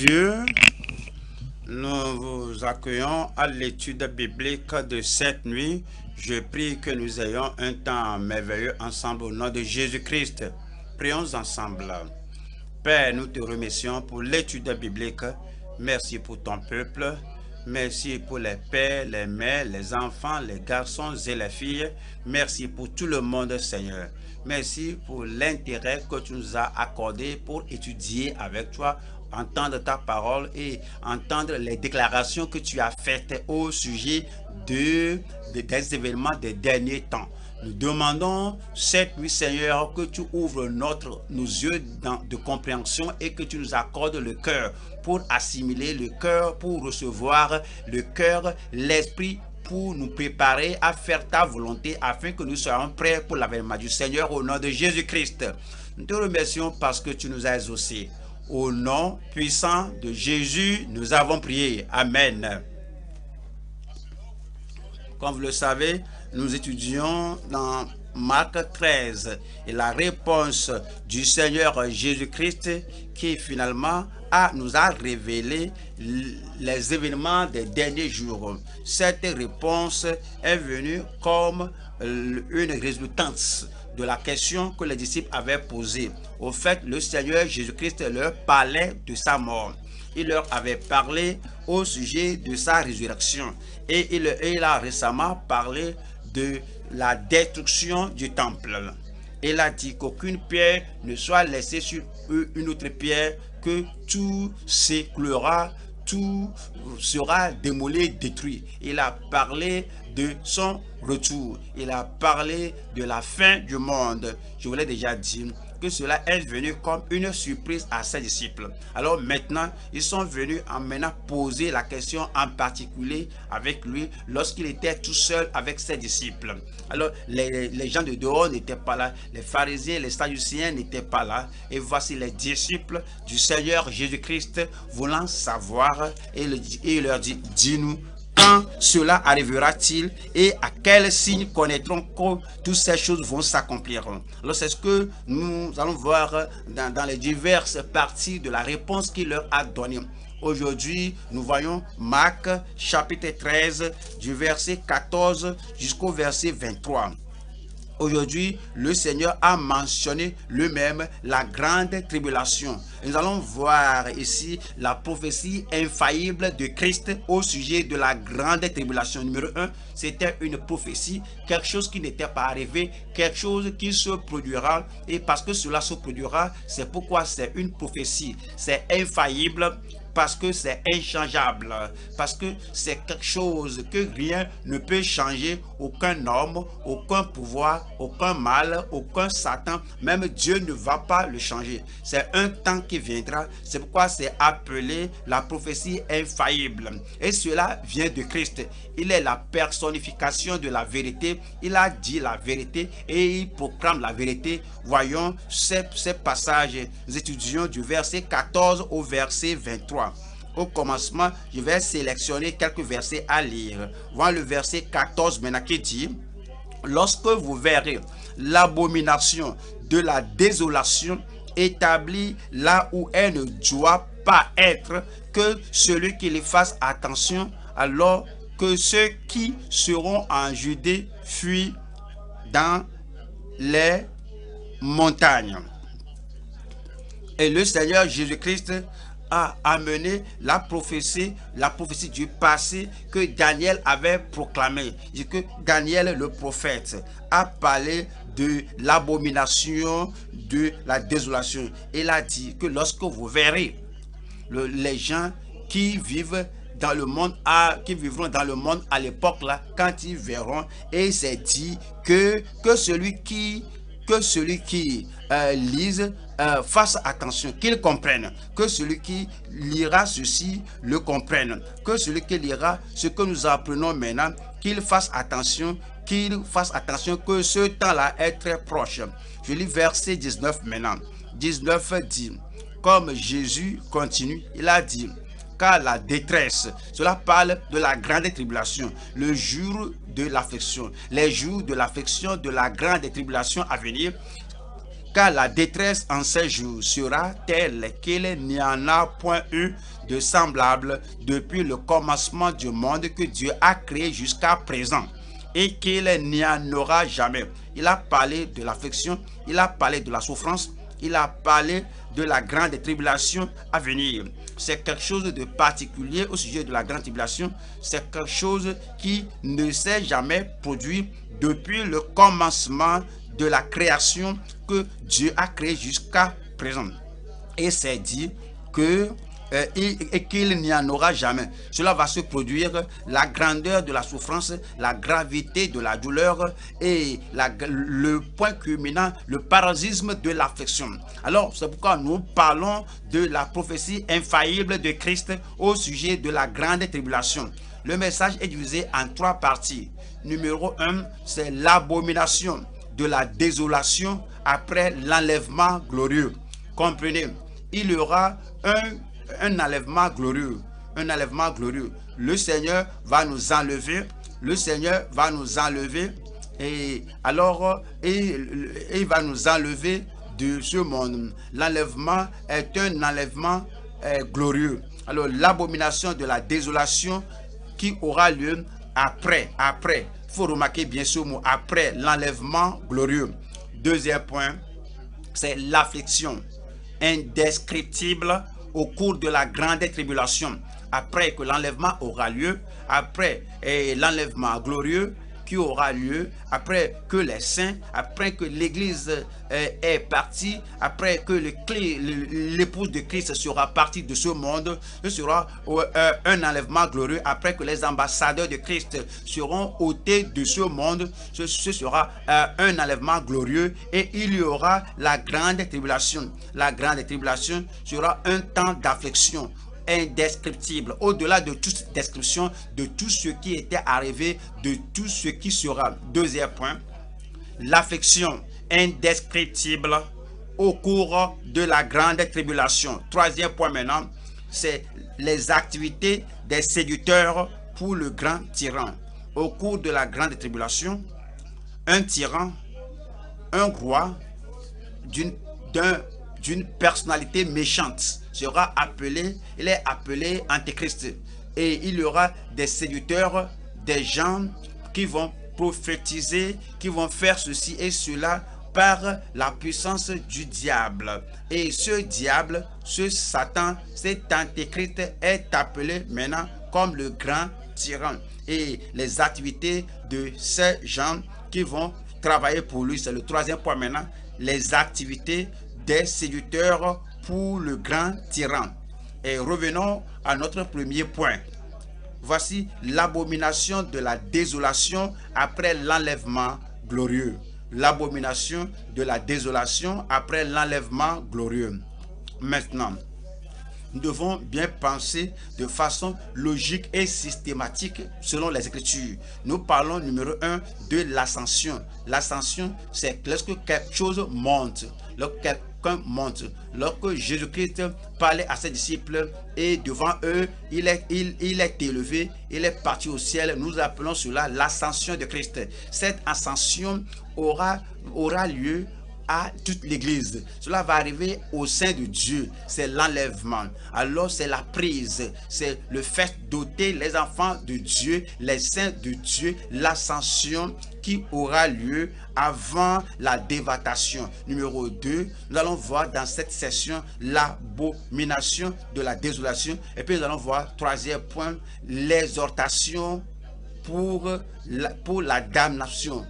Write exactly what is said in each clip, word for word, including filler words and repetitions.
Dieu, nous vous accueillons à l'étude biblique de cette nuit. Je prie que nous ayons un temps merveilleux ensemble au nom de Jésus-Christ. Prions ensemble. Père, nous te remercions pour l'étude biblique. Merci pour ton peuple. Merci pour les pères, les mères, les enfants, les garçons et les filles. Merci pour tout le monde, Seigneur. Merci pour l'intérêt que tu nous as accordé pour étudier avec toi, entendre ta parole et entendre les déclarations que tu as faites au sujet de, de, des événements des derniers temps. Nous demandons cette nuit, Seigneur, que tu ouvres notre, nos yeux dans, de compréhension et que tu nous accordes le cœur pour assimiler le cœur, pour recevoir le cœur, l'esprit, pour nous préparer à faire ta volonté afin que nous soyons prêts pour l'avènement du Seigneur au nom de Jésus-Christ. Nous te remercions parce que tu nous as exaucés. Au nom puissant de Jésus, nous avons prié. Amen. Comme vous le savez, nous étudions dans Marc treize et la réponse du Seigneur Jésus-Christ qui finalement a, nous a révélé les événements des derniers jours. Cette réponse est venue comme une résultante de la question que les disciples avaient posée. Au fait, le Seigneur Jésus-Christ leur parlait de sa mort. Il leur avait parlé au sujet de sa résurrection. Et il, il a récemment parlé de la destruction du temple. Il a dit qu'aucune pierre ne soit laissée sur une autre pierre, que tout s'écroulera, tout sera démoli, détruit. Il a parlé de son retour. Il a parlé de la fin du monde. Je vous l'ai déjà dit que cela est venu comme une surprise à ses disciples. Alors maintenant, ils sont venus en maintenant poser la question en particulier avec lui lorsqu'il était tout seul avec ses disciples. Alors les, les gens de dehors n'étaient pas là, les pharisiens, les sadducéens n'étaient pas là. Et voici les disciples du Seigneur Jésus-Christ voulant savoir et, le, et il leur dit, dis-nous, quand cela arrivera-t-il et à quel signe connaîtront que toutes ces choses vont s'accomplir? Alors c'est ce que nous allons voir dans, dans les diverses parties de la réponse qu'il leur a donnée. Aujourd'hui, nous voyons Marc chapitre treize du verset quatorze jusqu'au verset vingt-trois. Aujourd'hui, le Seigneur a mentionné lui-même la grande tribulation. Nous allons voir ici la prophétie infaillible de Christ au sujet de la grande tribulation. Numéro un, c'était une prophétie, quelque chose qui n'était pas arrivé, quelque chose qui se produira. Et parce que cela se produira, c'est pourquoi c'est une prophétie. C'est infaillible. Parce que c'est inchangeable, parce que c'est quelque chose que rien ne peut changer, aucun homme, aucun pouvoir, aucun mal, aucun Satan, même Dieu ne va pas le changer. C'est un temps qui viendra, c'est pourquoi c'est appelé la prophétie infaillible. Et cela vient de Christ. Il est la personnification de la vérité, il a dit la vérité et il proclame la vérité. Voyons ces, ces passages, nous étudions du verset quatorze au verset vingt-trois. Au commencement, je vais sélectionner quelques versets à lire. Voilà le verset quatorze maintenant qui dit, lorsque vous verrez l'abomination de la désolation établie là où elle ne doit pas être, que celui qui les fasse attention, alors que ceux qui seront en Judée fuient dans les montagnes. Et le Seigneur Jésus-Christ a amené la prophétie, la prophétie du passé que Daniel avait proclamée. Et que Daniel le prophète a parlé de l'abomination de la désolation. Il a dit que lorsque vous verrez le, les gens qui vivent dans le monde à, qui vivront dans le monde à l'époque là, quand ils verront, et c'est dit que que celui qui que celui qui euh, lise euh, fasse attention, qu'il comprenne, que celui qui lira ceci le comprenne, que celui qui lira ce que nous apprenons maintenant, qu'il fasse attention, qu'il fasse attention que ce temps-là est très proche. Je lis verset dix-neuf maintenant. dix-neuf dit, comme Jésus continue, il a dit, car la détresse, cela parle de la grande tribulation, le jour de l'affliction, les jours de l'affliction, de la grande tribulation à venir, car la détresse en ces jours sera telle qu'il n'y en a point eu de semblable depuis le commencement du monde que Dieu a créé jusqu'à présent, et qu'il n'y en aura jamais. Il a parlé de l'affliction, il a parlé de la souffrance, il a parlé de la grande tribulation à venir. C'est quelque chose de particulier au sujet de la grande tribulation. C'est quelque chose qui ne s'est jamais produit depuis le commencement de la création que Dieu a créé jusqu'à présent. Et c'est dit que euh, et, et qu'il n'y en aura jamais. Cela va se produire, la grandeur de la souffrance, la gravité de la douleur et la, le point culminant, le paroxysme de l'affliction. Alors, c'est pourquoi nous parlons de la prophétie infaillible de Christ au sujet de la grande tribulation. Le message est divisé en trois parties. Numéro un, c'est l'abomination de la désolation après l'enlèvement glorieux. Comprenez, il y aura un, un enlèvement glorieux, un enlèvement glorieux. Le Seigneur va nous enlever, le Seigneur va nous enlever, et alors, et, et il va nous enlever de ce monde. L'enlèvement est un enlèvement euh, glorieux. Alors, l'abomination de la désolation qui aura lieu après, après, il faut remarquer bien ce mot, après l'enlèvement glorieux. Deuxième point, c'est l'affliction indescriptible au cours de la grande tribulation. Après que l'enlèvement aura lieu, après l'enlèvement glorieux qui aura lieu, après que les saints, après que l'Église euh, est partie, après que l'épouse de Christ sera partie de ce monde, ce sera euh, un enlèvement glorieux. Après que les ambassadeurs de Christ seront ôtés de ce monde, ce, ce sera euh, un enlèvement glorieux, et il y aura la grande tribulation. La grande tribulation sera un temps d'affliction indescriptible, au-delà de toute description de tout ce qui était arrivé, de tout ce qui sera. Deuxième point, l'affliction indescriptible au cours de la grande tribulation. Troisième point maintenant, c'est les activités des séducteurs pour le grand tyran. Au cours de la grande tribulation, un tyran, un roi d'une d'un d'une personnalité méchante sera appelé, il est appelé Antéchrist. Et il y aura des séducteurs, des gens qui vont prophétiser, qui vont faire ceci et cela par la puissance du diable. Et ce diable, ce Satan, cet Antéchrist est appelé maintenant comme le grand tyran. Et les activités de ces gens qui vont travailler pour lui, c'est le troisième point maintenant, les activités des séducteurs pour le grand tyran. Et revenons à notre premier point. Voici l'abomination de la désolation après l'enlèvement glorieux. L'abomination de la désolation après l'enlèvement glorieux. Maintenant, nous devons bien penser de façon logique et systématique selon les Écritures. Nous parlons numéro un de l'ascension. L'ascension, c'est lorsque quelque chose monte. Lorsque quelqu'un monte. Lorsque Jésus-Christ parlait à ses disciples et devant eux, il est, il, il est élevé, il est parti au ciel. Nous appelons cela l'ascension de Christ. Cette ascension aura, aura lieu à toute l'église. Cela va arriver au sein de Dieu. C'est l'enlèvement. Alors c'est la prise. C'est le fait d'ôter les enfants de Dieu, les saints de Dieu, l'ascension qui aura lieu avant la dévastation. Numéro deux, nous allons voir dans cette session l'abomination de la désolation. Et puis nous allons voir, troisième point, l'exhortation pour la, pour la damnation.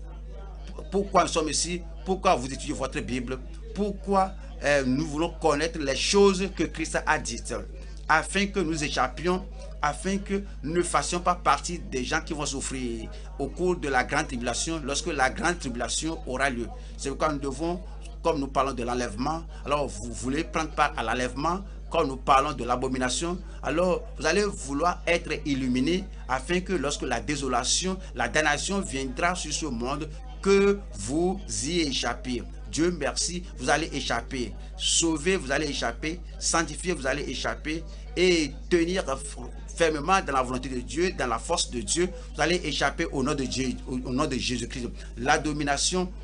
Pourquoi nous sommes ici? Pourquoi vous étudiez votre Bible? Pourquoi euh, nous voulons connaître les choses que Christ a dites, afin que nous échappions, afin que nous ne fassions pas partie des gens qui vont souffrir au cours de la grande tribulation, lorsque la grande tribulation aura lieu. C'est pourquoi nous devons, comme nous parlons de l'enlèvement, alors vous voulez prendre part à l'enlèvement, quand nous parlons de l'abomination, alors vous allez vouloir être illuminé, afin que lorsque la désolation, la damnation viendra sur ce monde, que vous y échappez. Dieu merci, vous allez échapper. Sauver, vous allez échapper. Sanctifier, vous allez échapper. Et tenir fermement dans la volonté de Dieu, dans la force de Dieu, vous allez échapper au nom de Dieu, au nom de Jésus-Christ. La domination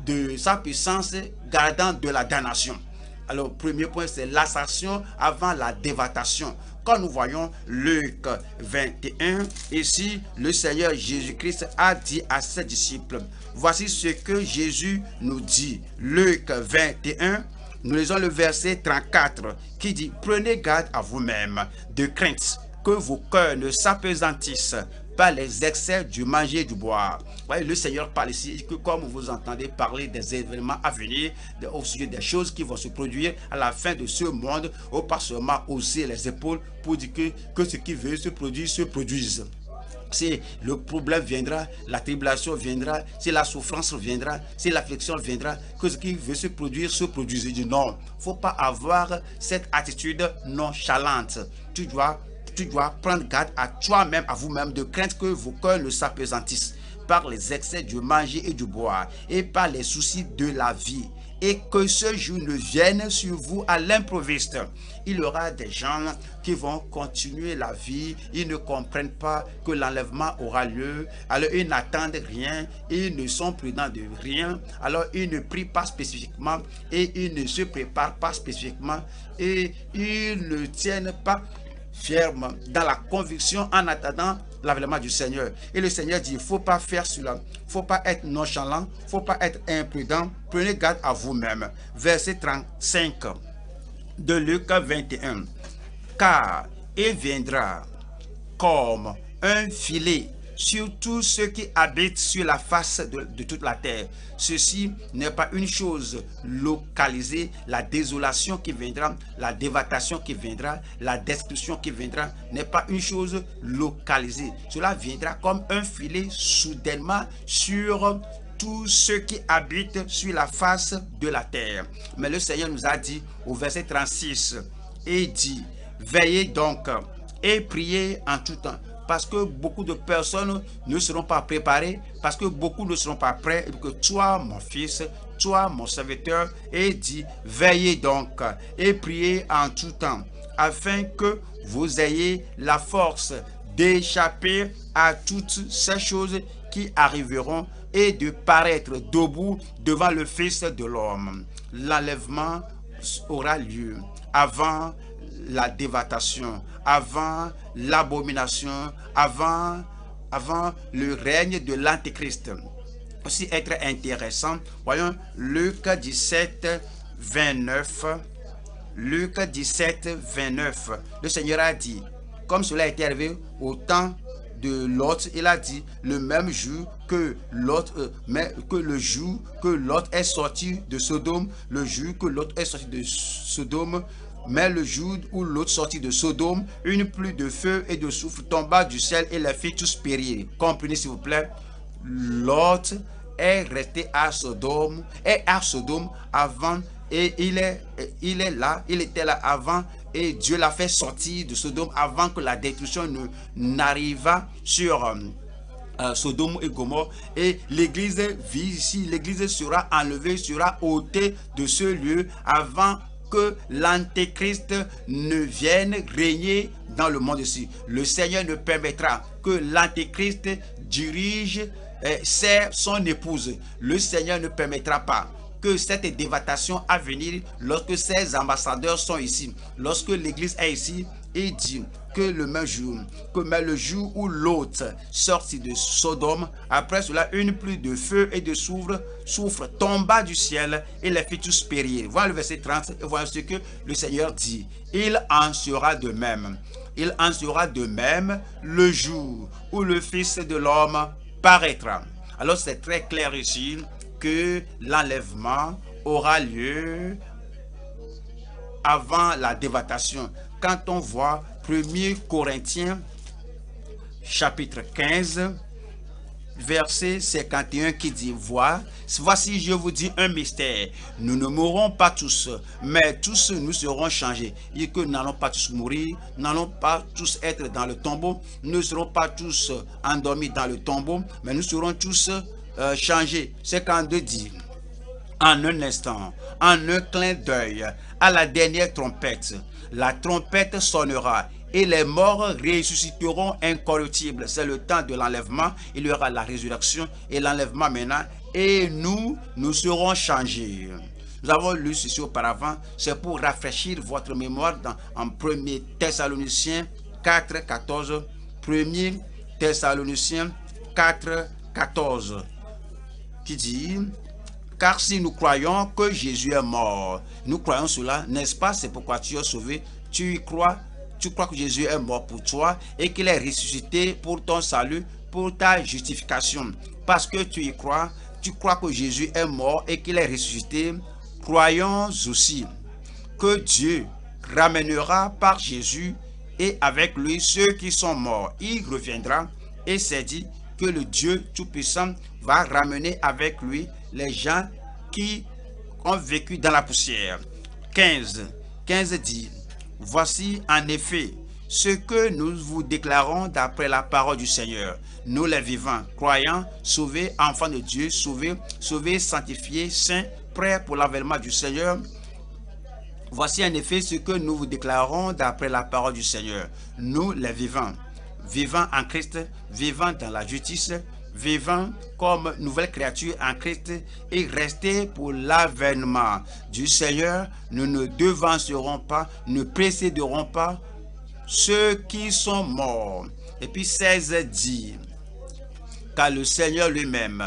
de sa puissance, gardant de la damnation. Alors, premier point, c'est l'ascension avant la dévastation. Quand nous voyons Luc vingt et un, ici, le Seigneur Jésus-Christ a dit à ses disciples, voici ce que Jésus nous dit. Luc vingt et un, nous lisons le verset trente-quatre qui dit, prenez garde à vous-même de crainte que vos cœurs ne s'apesantissent par les excès du manger et du boire. Voyez, le Seigneur parle ici que comme vous entendez parler des événements à venir, au sujet des choses qui vont se produire à la fin de ce monde, au pas seulement hausser les épaules pour dire que, que ce qui veut se produire se produise. Si le problème viendra, la tribulation viendra, si la souffrance viendra, si l'affliction viendra, que ce qui veut se produire se produise. Il dit non, il ne faut pas avoir cette attitude nonchalante. Tu dois Tu dois prendre garde à toi-même, à vous-même, de crainte que vos cœurs ne s'apesantissent par les excès du manger et du boire et par les soucis de la vie, et que ce jour ne vienne sur vous à l'improviste. Il y aura des gens qui vont continuer la vie, ils ne comprennent pas que l'enlèvement aura lieu, alors ils n'attendent rien, ils ne sont prudents de rien, alors ils ne prient pas spécifiquement et ils ne se préparent pas spécifiquement et ils ne tiennent pas ferme dans la conviction en attendant l'avènement du Seigneur. Et le Seigneur dit, il ne faut pas faire cela, il ne faut pas être nonchalant, il ne faut pas être imprudent, prenez garde à vous-même. Verset trente-cinq de Luc vingt et un. Car il viendra comme un filet sur tous ceux qui habitent sur la face de, de toute la terre. Ceci n'est pas une chose localisée, la désolation qui viendra, la dévastation qui viendra, la destruction qui viendra, n'est pas une chose localisée. Cela viendra comme un filet soudainement sur tous ceux qui habitent sur la face de la terre. Mais le Seigneur nous a dit au verset trente-six, et dit, veillez donc et priez en tout temps. Parce que beaucoup de personnes ne seront pas préparées, parce que beaucoup ne seront pas prêts, et que toi, mon fils, toi, mon serviteur, et dit, veillez donc et priez en tout temps, afin que vous ayez la force d'échapper à toutes ces choses qui arriveront et de paraître debout devant le Fils de l'homme. L'enlèvement aura lieu avant la dévastation, avant l'abomination, avant, avant le règne de l'Antéchrist. Aussi être intéressant, voyons Luc dix-sept, vingt-neuf. Luc dix-sept, vingt-neuf. Le Seigneur a dit, comme cela a été arrivé au temps de Lot, il a dit, le même jour que Lot, euh, mais que le jour que Lot est sorti de Sodome, le jour que Lot est sorti de Sodome, mais le jour où Lot sortit de Sodome, une pluie de feu et de soufre tomba du ciel et les fit tous périr. Comprenez s'il vous plaît, Lot est resté à Sodome, est à Sodome avant, et il est, il est là, il était là avant, et Dieu l'a fait sortir de Sodome avant que la destruction ne n'arriva sur euh, euh, Sodome et Gomorrhe. Et l'église vit ici, l'église sera enlevée, sera ôtée de ce lieu avant que l'Antéchrist ne vienne régner dans le monde ici. Le Seigneur ne permettra que l'Antéchrist dirige, euh, sert son épouse. Le Seigneur ne permettra pas que cette dévastation à venir, lorsque ces ambassadeurs sont ici, lorsque l'église est ici, et dit que le même jour, que mais le jour où l'autre sortit de Sodome, après cela, une pluie de feu et de soufre, soufre tomba du ciel et les fit tous périr. Voilà le verset trente, et voilà ce que le Seigneur dit. Il en sera de même. Il en sera de même le jour où le Fils de l'homme paraîtra. Alors c'est très clair ici que l'enlèvement aura lieu avant la dévastation. Quand on voit premier Corinthiens chapitre quinze verset cinquante et un qui dit, Vois, voici je vous dis un mystère, nous ne mourrons pas tous, mais tous nous serons changés. Et que nous n'allons pas tous mourir, nous n'allons pas tous être dans le tombeau, nous ne serons pas tous endormis dans le tombeau, mais nous serons tous euh, changés. cinquante-deux dit, en un instant, en un clin d'œil, à la dernière trompette, la trompette sonnera, et les morts ressusciteront incorruptibles. C'est le temps de l'enlèvement. Il y aura la résurrection et l'enlèvement maintenant. Et nous, nous serons changés. Nous avons lu ceci auparavant. C'est pour rafraîchir votre mémoire dans, en premier Thessaloniciens quatre, quatorze. premier Thessaloniciens quatre, quatorze. Qui dit... Car si nous croyons que Jésus est mort, nous croyons cela, n'est-ce pas? C'est pourquoi tu es sauvé. Tu y crois, tu crois que Jésus est mort pour toi et qu'il est ressuscité pour ton salut, pour ta justification. Parce que tu y crois, tu crois que Jésus est mort et qu'il est ressuscité. Croyons aussi que Dieu ramènera par Jésus et avec lui ceux qui sont morts. Il reviendra et c'est dit que le Dieu Tout-Puissant va ramener avec lui les gens qui ont vécu dans la poussière. quinze. quinze dit, voici en effet ce que nous vous déclarons d'après la parole du Seigneur. Nous les vivants, croyants, sauvés, enfants de Dieu, sauvés, sauvés, sanctifiés, saints, prêts pour l'avènement du Seigneur. Voici en effet ce que nous vous déclarons d'après la parole du Seigneur. Nous les vivants, vivants en Christ, vivants dans la justice, vivant comme nouvelle créature en Christ et rester pour l'avènement du Seigneur, nous ne devancerons pas, ne précéderons pas ceux qui sont morts. Et puis seize dit, car le Seigneur lui-même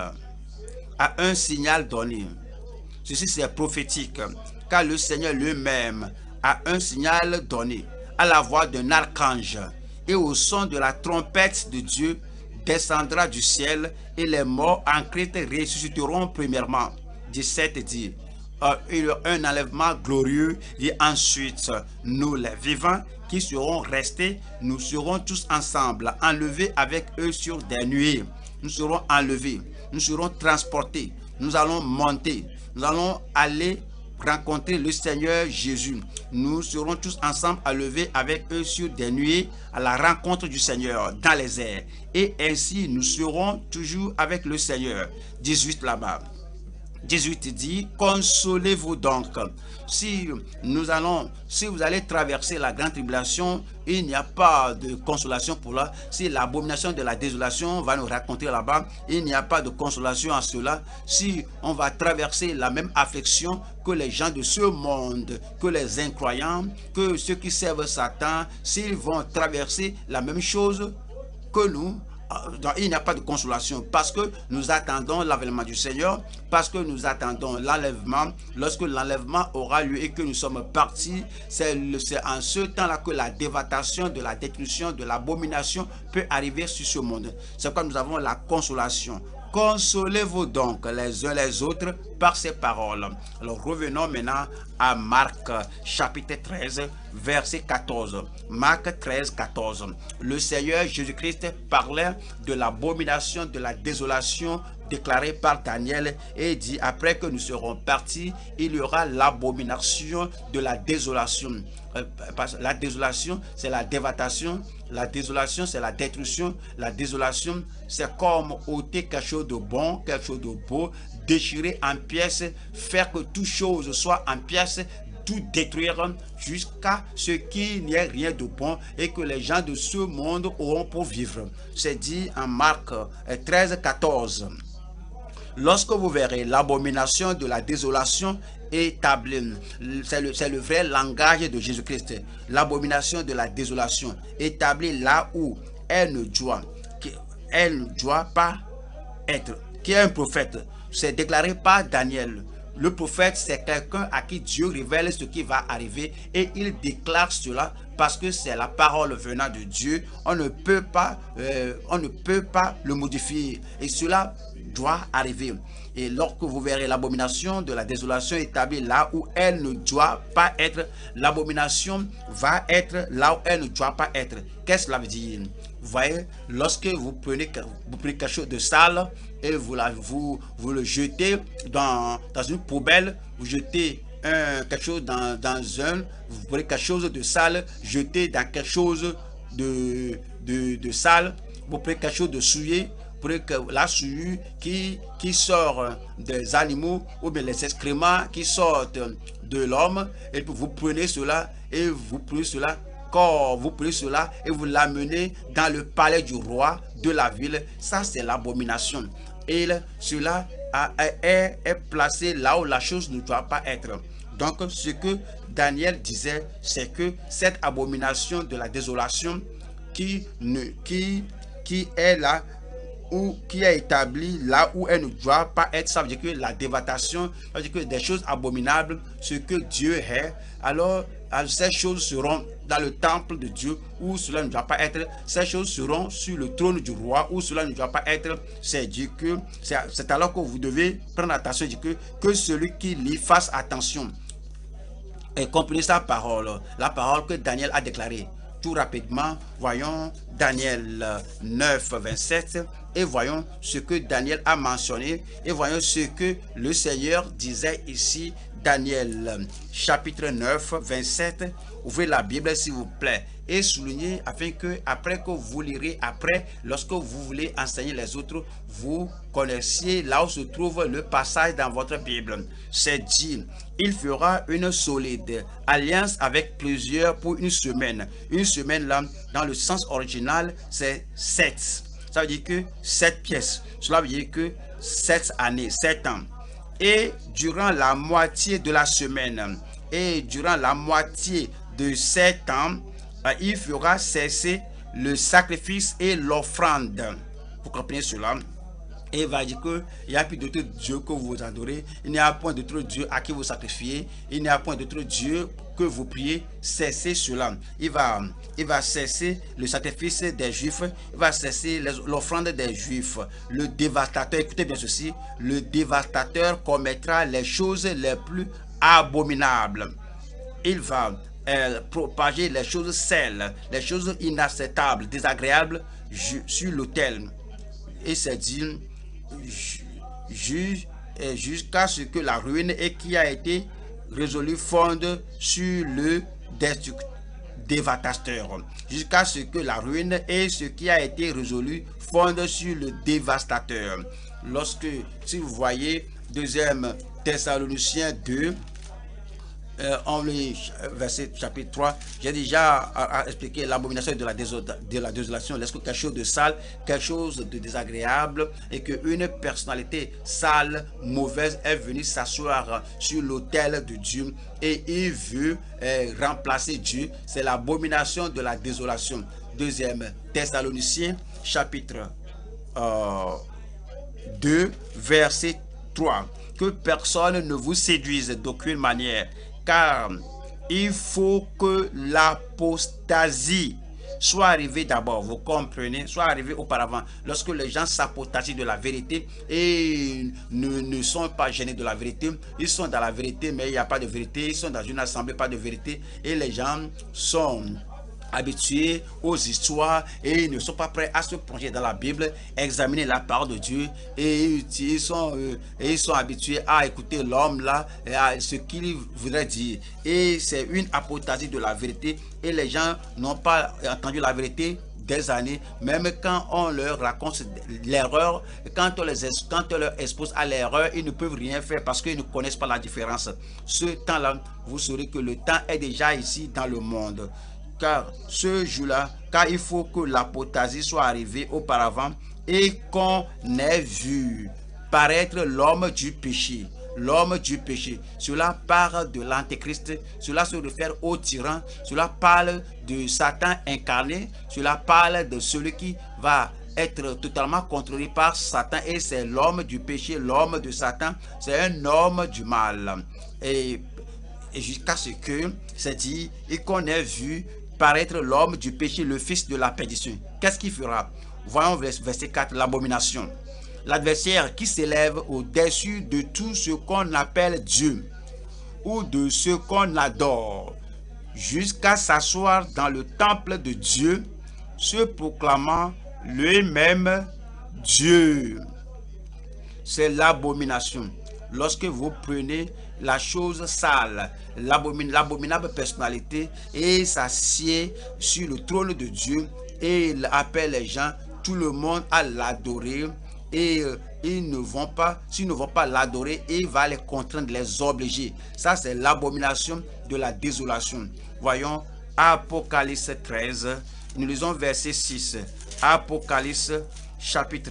a un signal donné. Ceci c'est prophétique, car le Seigneur lui-même a un signal donné à la voix d'un archange et au son de la trompette de Dieu descendra du ciel et les morts en Christ ressusciteront premièrement. dix-sept dit, il y a un enlèvement glorieux et ensuite nous les vivants qui seront restés, nous serons tous ensemble enlevés avec eux sur des nuées. Nous serons enlevés, nous serons transportés, nous allons monter, nous allons aller rencontrer le Seigneur Jésus. Nous serons tous ensemble enlevés avec eux sur des nuées à la rencontre du Seigneur dans les airs. Et ainsi nous serons toujours avec le Seigneur. dix-huit là-bas. dix-huit dit, consolez-vous donc. Si nous allons, si vous allez traverser la grande tribulation, il n'y a pas de consolation pour là. Si l'abomination de la désolation va nous raconter là-bas, il n'y a pas de consolation à cela. Si on va traverser la même affliction que les gens de ce monde, que les incroyants, que ceux qui servent Satan, s'ils vont traverser la même chose que nous, il n'y a pas de consolation parce que nous attendons l'avènement du Seigneur, parce que nous attendons l'enlèvement. Lorsque l'enlèvement aura lieu et que nous sommes partis, c'est en ce temps-là que la dévastation, de la destruction, de l'abomination peut arriver sur ce monde. C'est pourquoi nous avons la consolation. Consolez-vous donc les uns les autres par ces paroles. Alors revenons maintenant à Marc chapitre treize, verset quatorze. Marc treize, quatorze. Le Seigneur Jésus-Christ parlait de l'abomination de la désolation déclarée par Daniel et dit, après que nous serons partis, il y aura l'abomination de la désolation. La désolation, c'est la dévastation. La désolation, c'est la destruction. La désolation, c'est comme ôter quelque chose de bon, quelque chose de beau, déchirer en pièces, faire que toute chose soit en pièces, tout détruire jusqu'à ce qu'il n'y ait rien de bon et que les gens de ce monde auront pour vivre. C'est dit en Marc treize, quatorze. Lorsque vous verrez l'abomination de la désolation établie, c'est le, c'est le vrai langage de Jésus-Christ, l'abomination de la désolation établie là où elle ne doit, elle ne doit pas être. Qui est un prophète? C'est déclaré par Daniel. Le prophète, c'est quelqu'un à qui Dieu révèle ce qui va arriver et il déclare cela parce que c'est la parole venant de Dieu. On ne peut pas, euh, on ne peut pas le modifier et cela doit arriver. Et lorsque vous verrez l'abomination de la désolation établie là où elle ne doit pas être, l'abomination va être là où elle ne doit pas être. Qu'est-ce que cela veut dire? Vous voyez, lorsque vous prenez, vous prenez quelque chose de sale et vous, la, vous, vous le jetez dans, dans une poubelle, vous jetez un, quelque chose dans, dans un, vous prenez quelque chose de sale, jetez dans quelque chose de, de, de sale, vous prenez quelque chose de souillé, vous prenez la souillure qui, qui sort des animaux ou bien les excréments qui sortent de l'homme et puis vous prenez cela et vous prenez cela corps, vous prenez cela et vous l'amenez dans le palais du roi de la ville. Ça, c'est l'abomination. Et cela est, est placé là où la chose ne doit pas être. Donc, ce que Daniel disait, c'est que cette abomination de la désolation qui, ne, qui, qui est là, ou qui est établie là où elle ne doit pas être, ça veut dire que la dévastation, ça veut dire que des choses abominables, ce que Dieu est, alors ces choses seront dans le temple de Dieu où cela ne doit pas être, ces choses seront sur le trône du roi où cela ne doit pas être. C'est dit que c'est alors que vous devez prendre attention, dit que, que celui qui lit fasse attention et comprenez sa parole, la parole que Daniel a déclarée. Tout rapidement, voyons Daniel neuf, vingt-sept et voyons ce que Daniel a mentionné et voyons ce que le Seigneur disait ici. Daniel chapitre neuf, vingt-sept. Ouvrez la Bible s'il vous plaît et soulignez afin que après que vous lirez, après lorsque vous voulez enseigner les autres, vous connaissiez là où se trouve le passage dans votre Bible. C'est dit, il fera une solide alliance avec plusieurs pour une semaine. Une semaine là, dans le sens original, c'est sept. Ça veut dire que sept pièces. Cela veut dire que sept années, sept ans. Et durant la moitié de la semaine, et durant la moitié de sept ans, il fera cesser le sacrifice et l'offrande. Vous comprenez cela? Et il va dire qu'il n'y a plus d'autre Dieu que vous adorez. Il n'y a point d'autre Dieu à qui vous sacrifiez. Il n'y a point d'autre Dieu que vous priez. Cessez cela. Il va, il va cesser le sacrifice des Juifs. Il va cesser l'offrande des Juifs. Le dévastateur, écoutez bien ceci, le dévastateur commettra les choses les plus abominables. Il va euh, propager les choses sales, les choses inacceptables, désagréables sur l'autel. Et c'est dit, jusqu'à ce que la ruine et qui a été résolue fonde sur le dévastateur. Jusqu'à ce que la ruine et ce qui a été résolu fonde sur le dévastateur. Lorsque, si vous voyez, deuxième Thessaloniciens deux, Euh, en verset chapitre trois, j'ai déjà à, à expliqué l'abomination de la, de la désolation. Lorsque quelque chose de sale, quelque chose de désagréable et qu'une personnalité sale, mauvaise est venue s'asseoir sur l'autel de Dieu et il veut euh, remplacer Dieu, c'est l'abomination de la désolation. Deuxième Thessaloniciens chapitre euh, deux, verset trois. Que personne ne vous séduise d'aucune manière, car il faut que l'apostasie soit arrivée d'abord, vous comprenez, soit arrivée auparavant, lorsque les gens s'apostasient de la vérité et ne, ne sont pas gênés de la vérité, ils sont dans la vérité mais il n'y a pas de vérité, ils sont dans une assemblée, pas de vérité, et les gens sont habitués aux histoires et ils ne sont pas prêts à se plonger dans la Bible, examiner la parole de Dieu, et ils sont, euh, et ils sont habitués à écouter l'homme là, et à ce qu'il voudrait dire, et c'est une apostasie de la vérité et les gens n'ont pas entendu la vérité des années, même quand on leur raconte l'erreur, quand on les quand on leur expose à l'erreur, ils ne peuvent rien faire parce qu'ils ne connaissent pas la différence. Ce temps-là, vous saurez que le temps est déjà ici dans le monde. Car ce jour-là, car il faut que l'apostasie soit arrivée auparavant et qu'on ait vu paraître l'homme du péché. L'homme du péché. Cela parle de l'antéchrist, cela se réfère au tyran, cela parle de Satan incarné, cela parle de celui qui va être totalement contrôlé par Satan et c'est l'homme du péché, l'homme de Satan, c'est un homme du mal. Et, et jusqu'à ce que, c'est dit, et qu'on ait vu paraître l'homme du péché, le fils de la perdition. Qu'est-ce qu'il fera? Voyons verset quatre, l'abomination. L'adversaire qui s'élève au-dessus de tout ce qu'on appelle Dieu ou de ce qu'on adore, jusqu'à s'asseoir dans le temple de Dieu, se proclamant lui-même Dieu. C'est l'abomination. Lorsque vous prenez la chose sale, l'abominable personnalité, et s'assied sur le trône de Dieu, et il appelle les gens, tout le monde à l'adorer, et euh, ils ne vont pas, s'ils ne vont pas l'adorer, il va les contraindre, les obliger. Ça, c'est l'abomination de la désolation. Voyons Apocalypse treize, nous lisons verset six. Apocalypse chapitre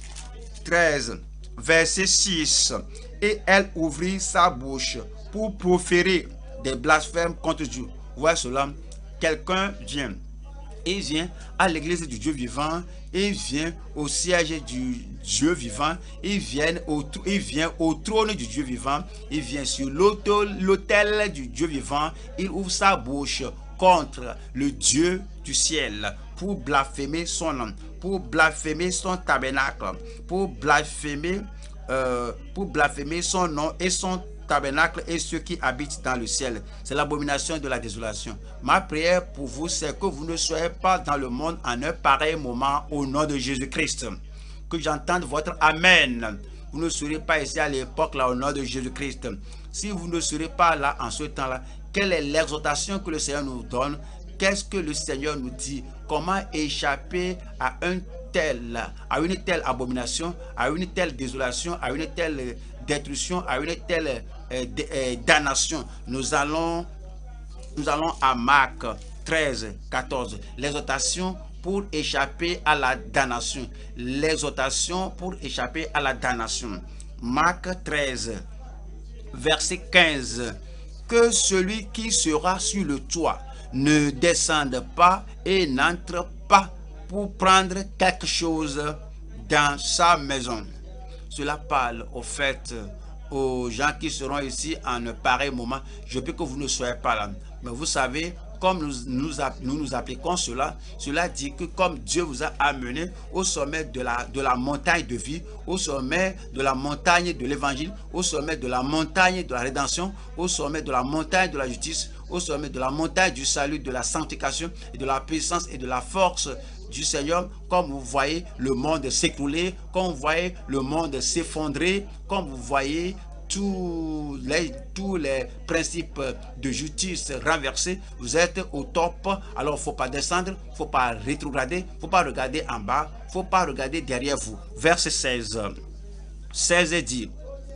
treize, verset six. Et elle ouvrit sa bouche pour proférer des blasphèmes contre Dieu. Voilà cela. Quelqu'un vient. Il vient à l'église du Dieu vivant. Il vient au siège du Dieu vivant. Il vient au, il vient au trône du Dieu vivant. Il vient sur l'autel du Dieu vivant. Il ouvre sa bouche contre le Dieu du ciel pour blasphémer son nom, pour blasphémer son tabernacle, pour blasphémer, euh, pour blasphémer son nom et son tabernacle et ceux qui habitent dans le ciel. C'est l'abomination de la désolation. Ma prière pour vous, c'est que vous ne soyez pas dans le monde en un pareil moment au nom de Jésus-Christ. Que j'entende votre Amen. Vous ne serez pas ici à l'époque là au nom de Jésus-Christ. Si vous ne serez pas là en ce temps-là, quelle est l'exhortation que le Seigneur nous donne? Qu'est-ce que le Seigneur nous dit? Comment échapper à un tel, à une telle abomination, à une telle désolation, à une telle destruction, à une telle euh, euh, damnation? Nous allons, nous allons à Marc treize, quatorze. L'exhortation pour échapper à la damnation. L'exhortation pour échapper à la damnation. Marc treize, verset quinze. Que celui qui sera sur le toit ne descende pas et n'entre pas pour prendre quelque chose dans sa maison. Cela parle au fait aux gens qui seront ici en un pareil moment. Je veux que vous ne soyez pas là. Mais vous savez, comme nous nous, nous nous appliquons cela, cela dit que comme Dieu vous a amené au sommet de la, de la montagne de vie, au sommet de la montagne de l'évangile, au sommet de la montagne de la rédemption, au sommet de la montagne de la justice, au sommet de la montagne du salut, de la sanctification et de la puissance et de la force du Seigneur, comme vous voyez le monde s'écrouler, comme vous voyez le monde s'effondrer, comme vous voyez tous les, tous les principes de justice renversés, vous êtes au top. Alors il ne faut pas descendre, il ne faut pas rétrograder, il ne faut pas regarder en bas, il ne faut pas regarder derrière vous. Verset seize. seize dit: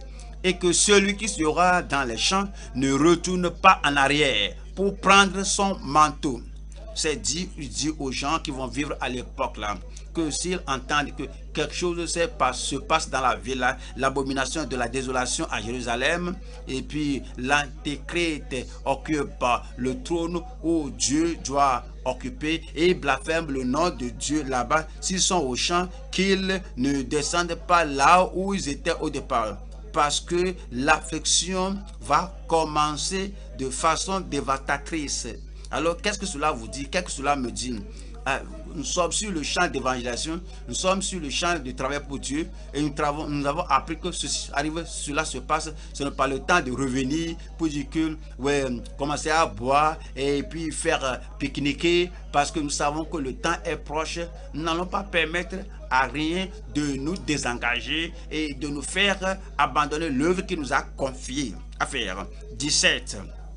et que celui qui sera dans les champs ne retourne pas en arrière pour prendre son manteau. C'est dit, il dit aux gens qui vont vivre à l'époque là, que s'ils entendent que quelque chose se passe, se passe dans la ville, l'abomination de la désolation à Jérusalem, et puis l'antéchrist occupe le trône où Dieu doit occuper et blasphème le nom de Dieu là-bas, s'ils sont au champ, qu'ils ne descendent pas là où ils étaient au départ. Parce que l'affliction va commencer de façon dévastatrice. Alors, qu'est-ce que cela vous dit? Qu'est-ce que cela me dit? Euh, nous sommes sur le champ d'évangélisation, nous sommes sur le champ de travail pour Dieu, et nous, travaux, nous avons appris que ceci arrive, cela se passe. Ce n'est pas le temps de revenir pour dire que, ouais, commencer à boire et puis faire euh, pique-niquer, parce que nous savons que le temps est proche. Nous n'allons pas permettre à rien de nous désengager et de nous faire abandonner l'œuvre qui nous a confiée à faire. dix-sept.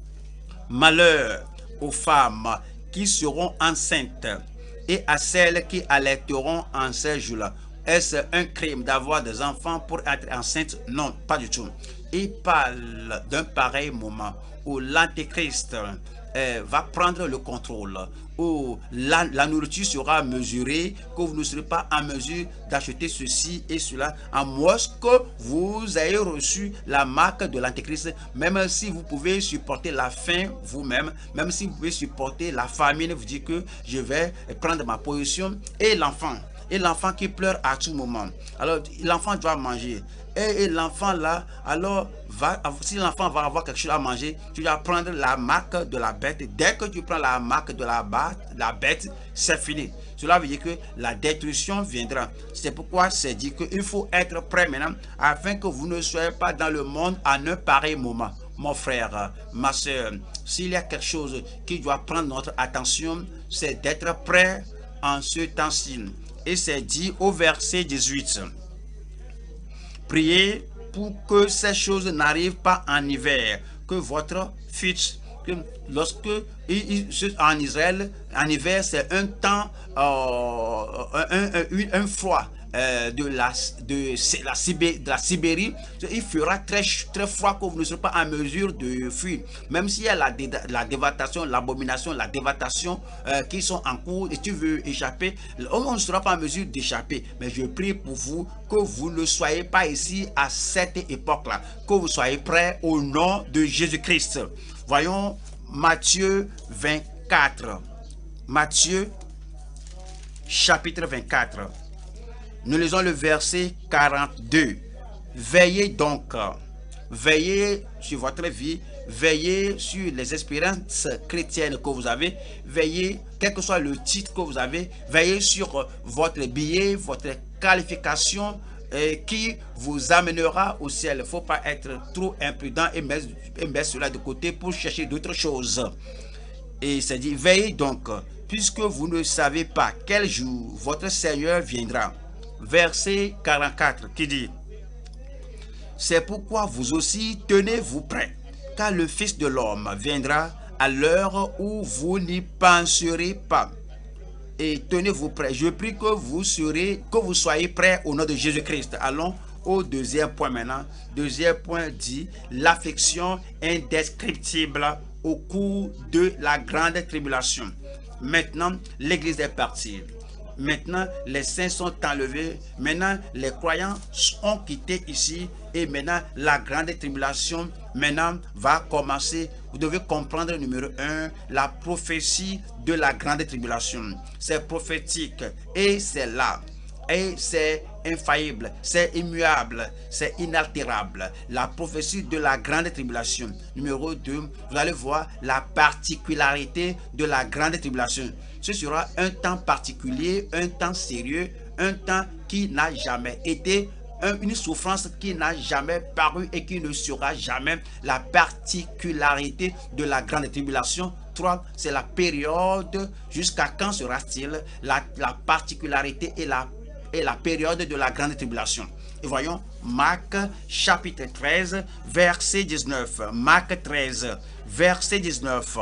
Malheur aux femmes qui seront enceintes et à celles qui allaiteront en ces jours-là. Est-ce un crime d'avoir des enfants pour être enceinte? Non, pas du tout. Il parle d'un pareil moment où l'antéchrist euh, va prendre le contrôle, où la, la nourriture sera mesurée, que vous ne serez pas en mesure d'acheter ceci et cela, à moins que vous ayez reçu la marque de l'antéchrist. Même si vous pouvez supporter la faim vous-même, même si vous pouvez supporter la famine, vous dites que je vais prendre ma position. Et l'enfant, et l'enfant qui pleure à tout moment, alors l'enfant doit manger. Et, et l'enfant là, alors, va, si l'enfant va avoir quelque chose à manger, tu dois prendre la marque de la bête. Dès que tu prends la marque de la, la bête, c'est fini. Cela veut dire que la destruction viendra. C'est pourquoi c'est dit qu'il faut être prêt maintenant, afin que vous ne soyez pas dans le monde en un pareil moment. Mon frère, ma soeur, s'il y a quelque chose qui doit prendre notre attention, c'est d'être prêt en ce temps-ci. Et c'est dit au verset dix-huit. Priez pour que ces choses n'arrivent pas en hiver, que votre fils, que lorsque il, il, en Israël, en hiver, c'est un temps, euh, un, un, un, un froid, euh, de, la, de, la Sibé, de la Sibérie, il fera très, très froid que vous ne serez pas en mesure de fuir. Même s'il y a la, dé, la dévastation, l'abomination, la dévastation euh, qui sont en cours et tu veux échapper, on ne sera pas en mesure d'échapper. Mais je prie pour vous que vous ne soyez pas ici à cette époque-là, que vous soyez prêts au nom de Jésus-Christ. Voyons Matthieu vingt-quatre. Matthieu chapitre vingt-quatre. Nous lisons le verset quarante-deux. Veillez donc, veillez sur votre vie, veillez sur les expériences chrétiennes que vous avez, veillez, quel que soit le titre que vous avez, veillez sur votre billet, votre qualification et qui vous amènera au ciel. Il ne faut pas être trop imprudent et mettre, et mettre cela de côté pour chercher d'autres choses. Et c'est dit, veillez donc, puisque vous ne savez pas quel jour votre Seigneur viendra. Verset quarante-quatre qui dit, c'est pourquoi vous aussi tenez-vous prêts, car le Fils de l'homme viendra à l'heure où vous n'y penserez pas. Et tenez-vous prêts. Je prie que vous serez, que vous soyez prêts au nom de Jésus-Christ. Allons au deuxième point maintenant. Deuxième point dit, l'affliction indescriptible au cours de la grande tribulation. Maintenant, l'Église est partie. Maintenant, les saints sont enlevés. Maintenant, les croyants ont quitté ici. Et maintenant, la grande tribulation maintenant va commencer. Vous devez comprendre, numéro un, la prophétie de la grande tribulation. C'est prophétique et c'est là. Et c'est infaillible, c'est immuable, c'est inaltérable. La prophétie de la grande tribulation. Numéro deux, vous allez voir la particularité de la grande tribulation. Ce sera un temps particulier, un temps sérieux, un temps qui n'a jamais été, une souffrance qui n'a jamais paru et qui ne sera jamais. La particularité de la grande tribulation. Trois, c'est la période, jusqu'à quand sera-t-il, la, la particularité et la et la période de la grande tribulation. Et voyons Marc chapitre treize, verset dix-neuf. Marc treize, verset dix-neuf.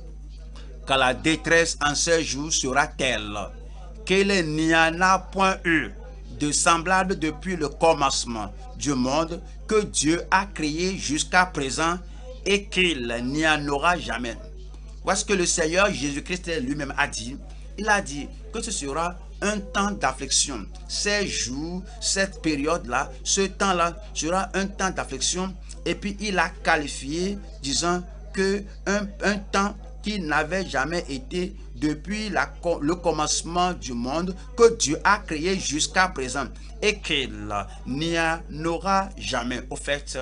Car la détresse en ce jour sera telle qu'il n'y en a point eu de semblable depuis le commencement du monde que Dieu a créé jusqu'à présent et qu'il n'y en aura jamais. Voici ce que le Seigneur Jésus-Christ lui-même a dit. Il a dit que ce sera un temps d'affliction. Ces jours, cette période-là, ce temps-là sera un temps d'affliction. Et puis il a qualifié, disant que un, un temps qui n'avait jamais été depuis la, le commencement du monde que Dieu a créé jusqu'à présent et qu'il n'y en aura jamais. Au fait,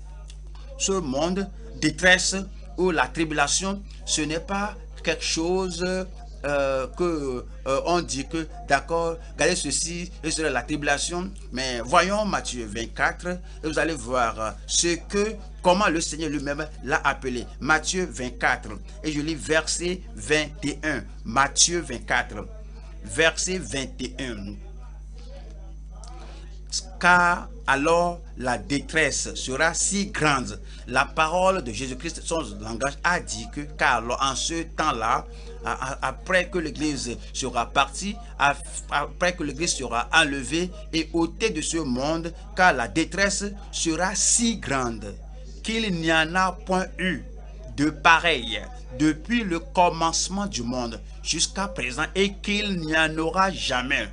ce monde détresse ou la tribulation, ce n'est pas quelque chose Euh, que euh, on dit que d'accord, regardez ceci, et cela la tribulation. Mais voyons Matthieu vingt-quatre et vous allez voir ce que, comment le Seigneur lui-même l'a appelé. Matthieu vingt-quatre et je lis verset vingt et un. Matthieu vingt-quatre, verset vingt et un. Car alors la détresse sera si grande. La parole de Jésus-Christ, son langage a dit que car en ce temps-là, après que l'Église sera partie, après que l'Église sera enlevée et ôtée de ce monde, car la détresse sera si grande qu'il n'y en a point eu de pareil depuis le commencement du monde jusqu'à présent et qu'il n'y en aura jamais.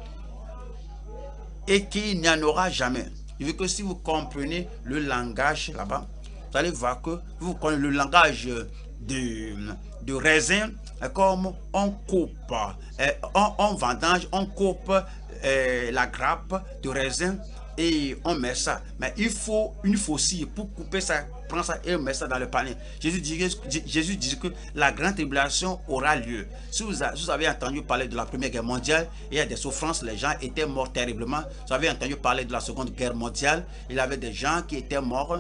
Et qu'il n'y en aura jamais. Je veux que si vous comprenez le langage là-bas, vous allez voir que vous connaissez le langage de, de raisin, comme on coupe, on, on vendange, on coupe euh, la grappe de raisin et on met ça. Mais il faut une faucille pour couper ça, prendre ça et mettre ça dans le panier. Jésus dit, Jésus dit que la grande tribulation aura lieu. Si vous, avez, si vous avez entendu parler de la Première Guerre mondiale, il y a des souffrances, les gens étaient morts terriblement. Si vous avez entendu parler de la Seconde Guerre mondiale, il y avait des gens qui étaient morts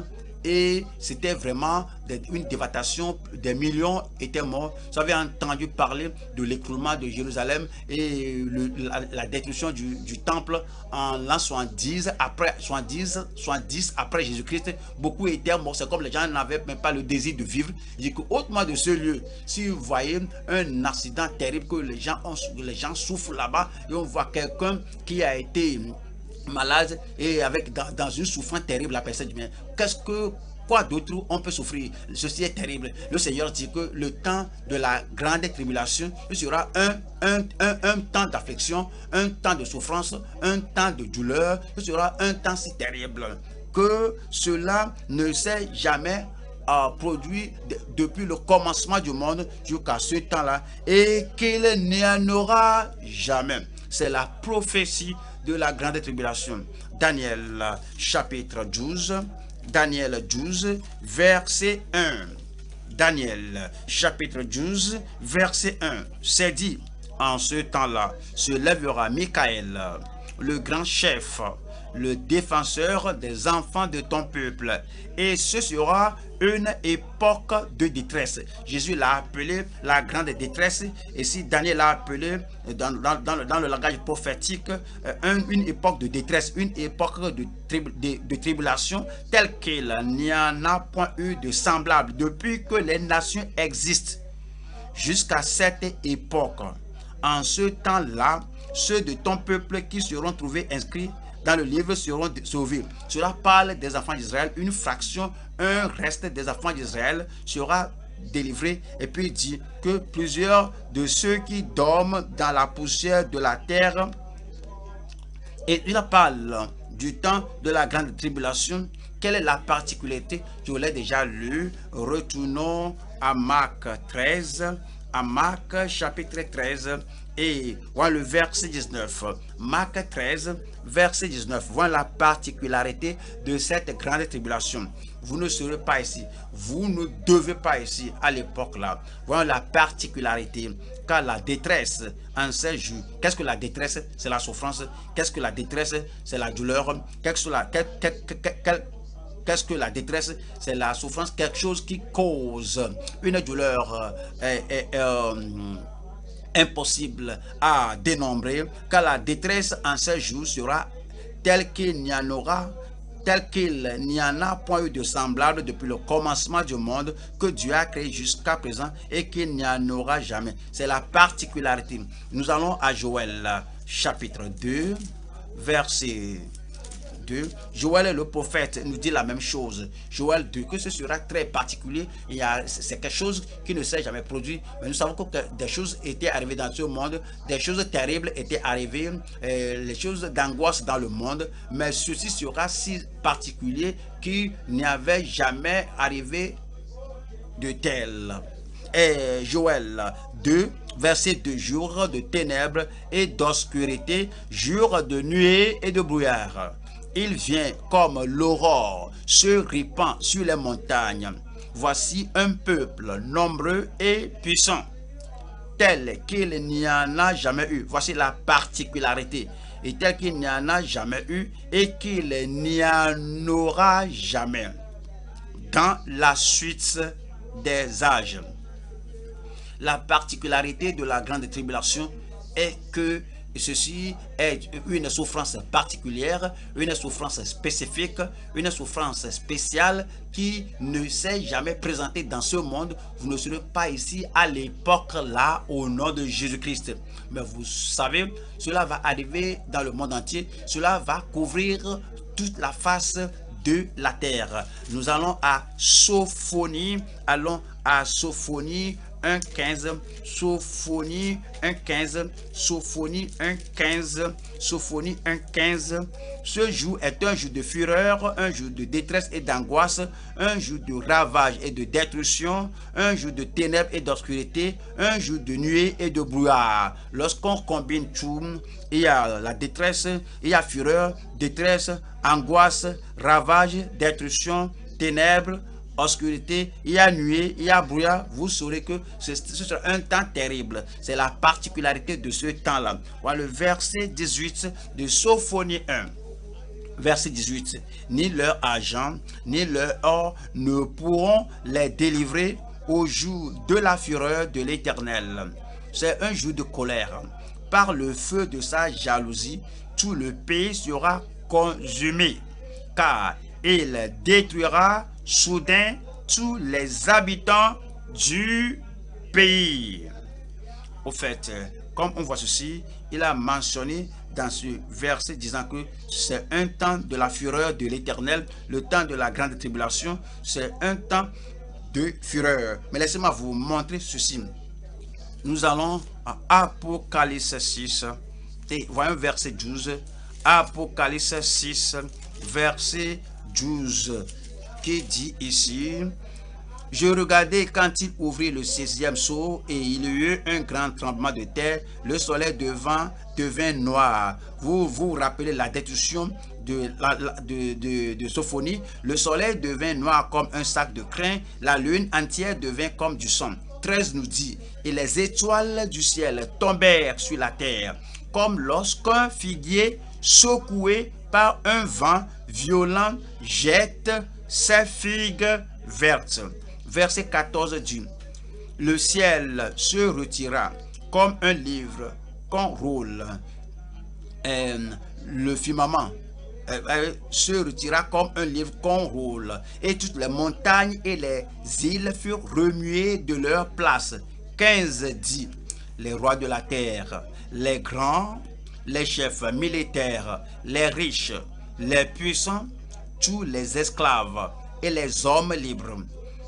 et c'était vraiment des, une dévastation. Des millions étaient morts. Vous avez entendu parler de l'écroulement de Jérusalem et le, la, la destruction du, du temple en l'an soixante-dix après, soixante-dix, soixante-dix après Jésus-Christ. Beaucoup étaient morts. C'est comme les gens n'avaient même pas le désir de vivre. Je dis que autrement de ce lieu, si vous voyez un accident terrible, que les gens, ont, les gens souffrent là-bas, et on voit quelqu'un qui a été malade et avec dans, dans une souffrance terrible, la personne dit, mais qu'est-ce que quoi d'autre on peut souffrir? Ceci est terrible. Le Seigneur dit que le temps de la grande tribulation, il sera un, un, un, un temps d'affliction, un temps de souffrance, un temps de douleur. Ce sera un temps si terrible que cela ne s'est jamais a produit de, depuis le commencement du monde jusqu'à ce temps-là, et qu'il n'y en aura jamais. C'est la prophétie de la grande tribulation. Daniel chapitre douze, Daniel douze, verset un. Daniel chapitre douze, verset un. C'est dit, en ce temps-là se lèvera Michael, le grand chef, le défenseur des enfants de ton peuple, et ce sera une époque de détresse. Jésus l'a appelé la grande détresse, et si Daniel l'a appelé dans, dans, dans, le, dans le langage prophétique un, une époque de détresse, une époque de, trib, de, de tribulation telle qu'il n'y en a point eu de semblable depuis que les nations existent jusqu'à cette époque. En ce temps-là, ceux de ton peuple qui seront trouvés inscrits dans le livre seront sauvés. Cela parle des enfants d'Israël. Une fraction, un reste des enfants d'Israël sera délivré. Et puis il dit que plusieurs de ceux qui dorment dans la poussière de la terre. Et il parle du temps de la grande tribulation. Quelle est la particularité? Je l'ai déjà lu. Retournons à Marc treize. À Marc chapitre treize. Et voilà le verset dix-neuf. Marc treize, verset dix-neuf. Voilà la particularité de cette grande tribulation. Vous ne serez pas ici. Vous ne devez pas ici à l'époque-là. Voilà la particularité. Car la détresse en ces jours. Qu'est-ce que la détresse? C'est la souffrance. Qu'est-ce que la détresse? C'est la douleur. Qu'est-ce que la... Quel, quel, quel, quel, Qu'est-ce que la détresse? C'est la souffrance, quelque chose qui cause une douleur euh, euh, euh, impossible à dénombrer, car la détresse en ces jours sera telle qu'il n'y en aura, tel qu'il n'y en a point eu de semblable depuis le commencement du monde que Dieu a créé jusqu'à présent et qu'il n'y en aura jamais. C'est la particularité. Nous allons à Joël chapitre deux, verset deux. Joël le prophète nous dit la même chose. Joël deux, que ce sera très particulier. C'est quelque chose qui ne s'est jamais produit. Mais nous savons que des choses étaient arrivées dans ce monde. Des choses terribles étaient arrivées. Euh, les choses d'angoisse dans le monde. Mais ceci sera si particulier qu'il n'y avait jamais arrivé de tel. Et Joël deux, verset deux. Jour de ténèbres et d'obscurité, jour de nuée et de brouillard. Il vient comme l'aurore, se répand sur les montagnes. Voici un peuple nombreux et puissant, tel qu'il n'y en a jamais eu. Voici la particularité. Et tel qu'il n'y en a jamais eu et qu'il n'y en aura jamais dans la suite des âges. La particularité de la grande tribulation est que ceci est une souffrance particulière, une souffrance spécifique, une souffrance spéciale qui ne s'est jamais présentée dans ce monde. Vous ne serez pas ici à l'époque là au nom de Jésus-Christ. Mais vous savez, cela va arriver dans le monde entier. Cela va couvrir toute la face de la terre. Nous allons à Sophonie, allons à Sophonie un quinze, Sophonie un quinze, Sophonie un quinze, Sophonie un quinze. Ce jour est un jour de fureur, un jour de détresse et d'angoisse, un jour de ravage et de destruction, un jour de ténèbres et d'obscurité, un jour de nuée et de brouillard. Lorsqu'on combine tout, il y a la détresse, il y a fureur, détresse, angoisse, ravage, destruction, ténèbres, obscurité, il y a nuée, il y a brouillard. Vous saurez que ce sera un temps terrible. C'est la particularité de ce temps-là. Voilà le verset dix-huit de Sophonie un. Verset dix-huit. Ni leur argent, ni leur or ne pourront les délivrer au jour de la fureur de l'Éternel. C'est un jour de colère. Par le feu de sa jalousie, tout le pays sera consumé, car il détruira soudain tous les habitants du pays. Au fait, comme on voit ceci, il a mentionné dans ce verset disant que c'est un temps de la fureur de l'Éternel, le temps de la grande tribulation, c'est un temps de fureur. Mais laissez-moi vous montrer ceci. Nous allons à Apocalypse six et voyons verset douze. Apocalypse six, verset douze, qui dit ici: je regardais quand il ouvrit le sixième sceau, et il y eut un grand tremblement de terre. Le soleil devant devint noir. Vous vous rappelez la destruction de, de, de, de Sophonie. Le soleil devint noir comme un sac de crin. La lune entière devint comme du sang. treize nous dit: et les étoiles du ciel tombèrent sur la terre, comme lorsqu'un figuier secoué par un vent violent jette ses figues vertes. Verset quatorze dit: le ciel se retira comme un livre qu'on roule. Euh, le firmament euh, euh, se retira comme un livre qu'on roule. Et toutes les montagnes et les îles furent remuées de leur place. quinze dit: les rois de la terre, les grands, les chefs militaires, les riches, les puissants, tous les esclaves et les hommes libres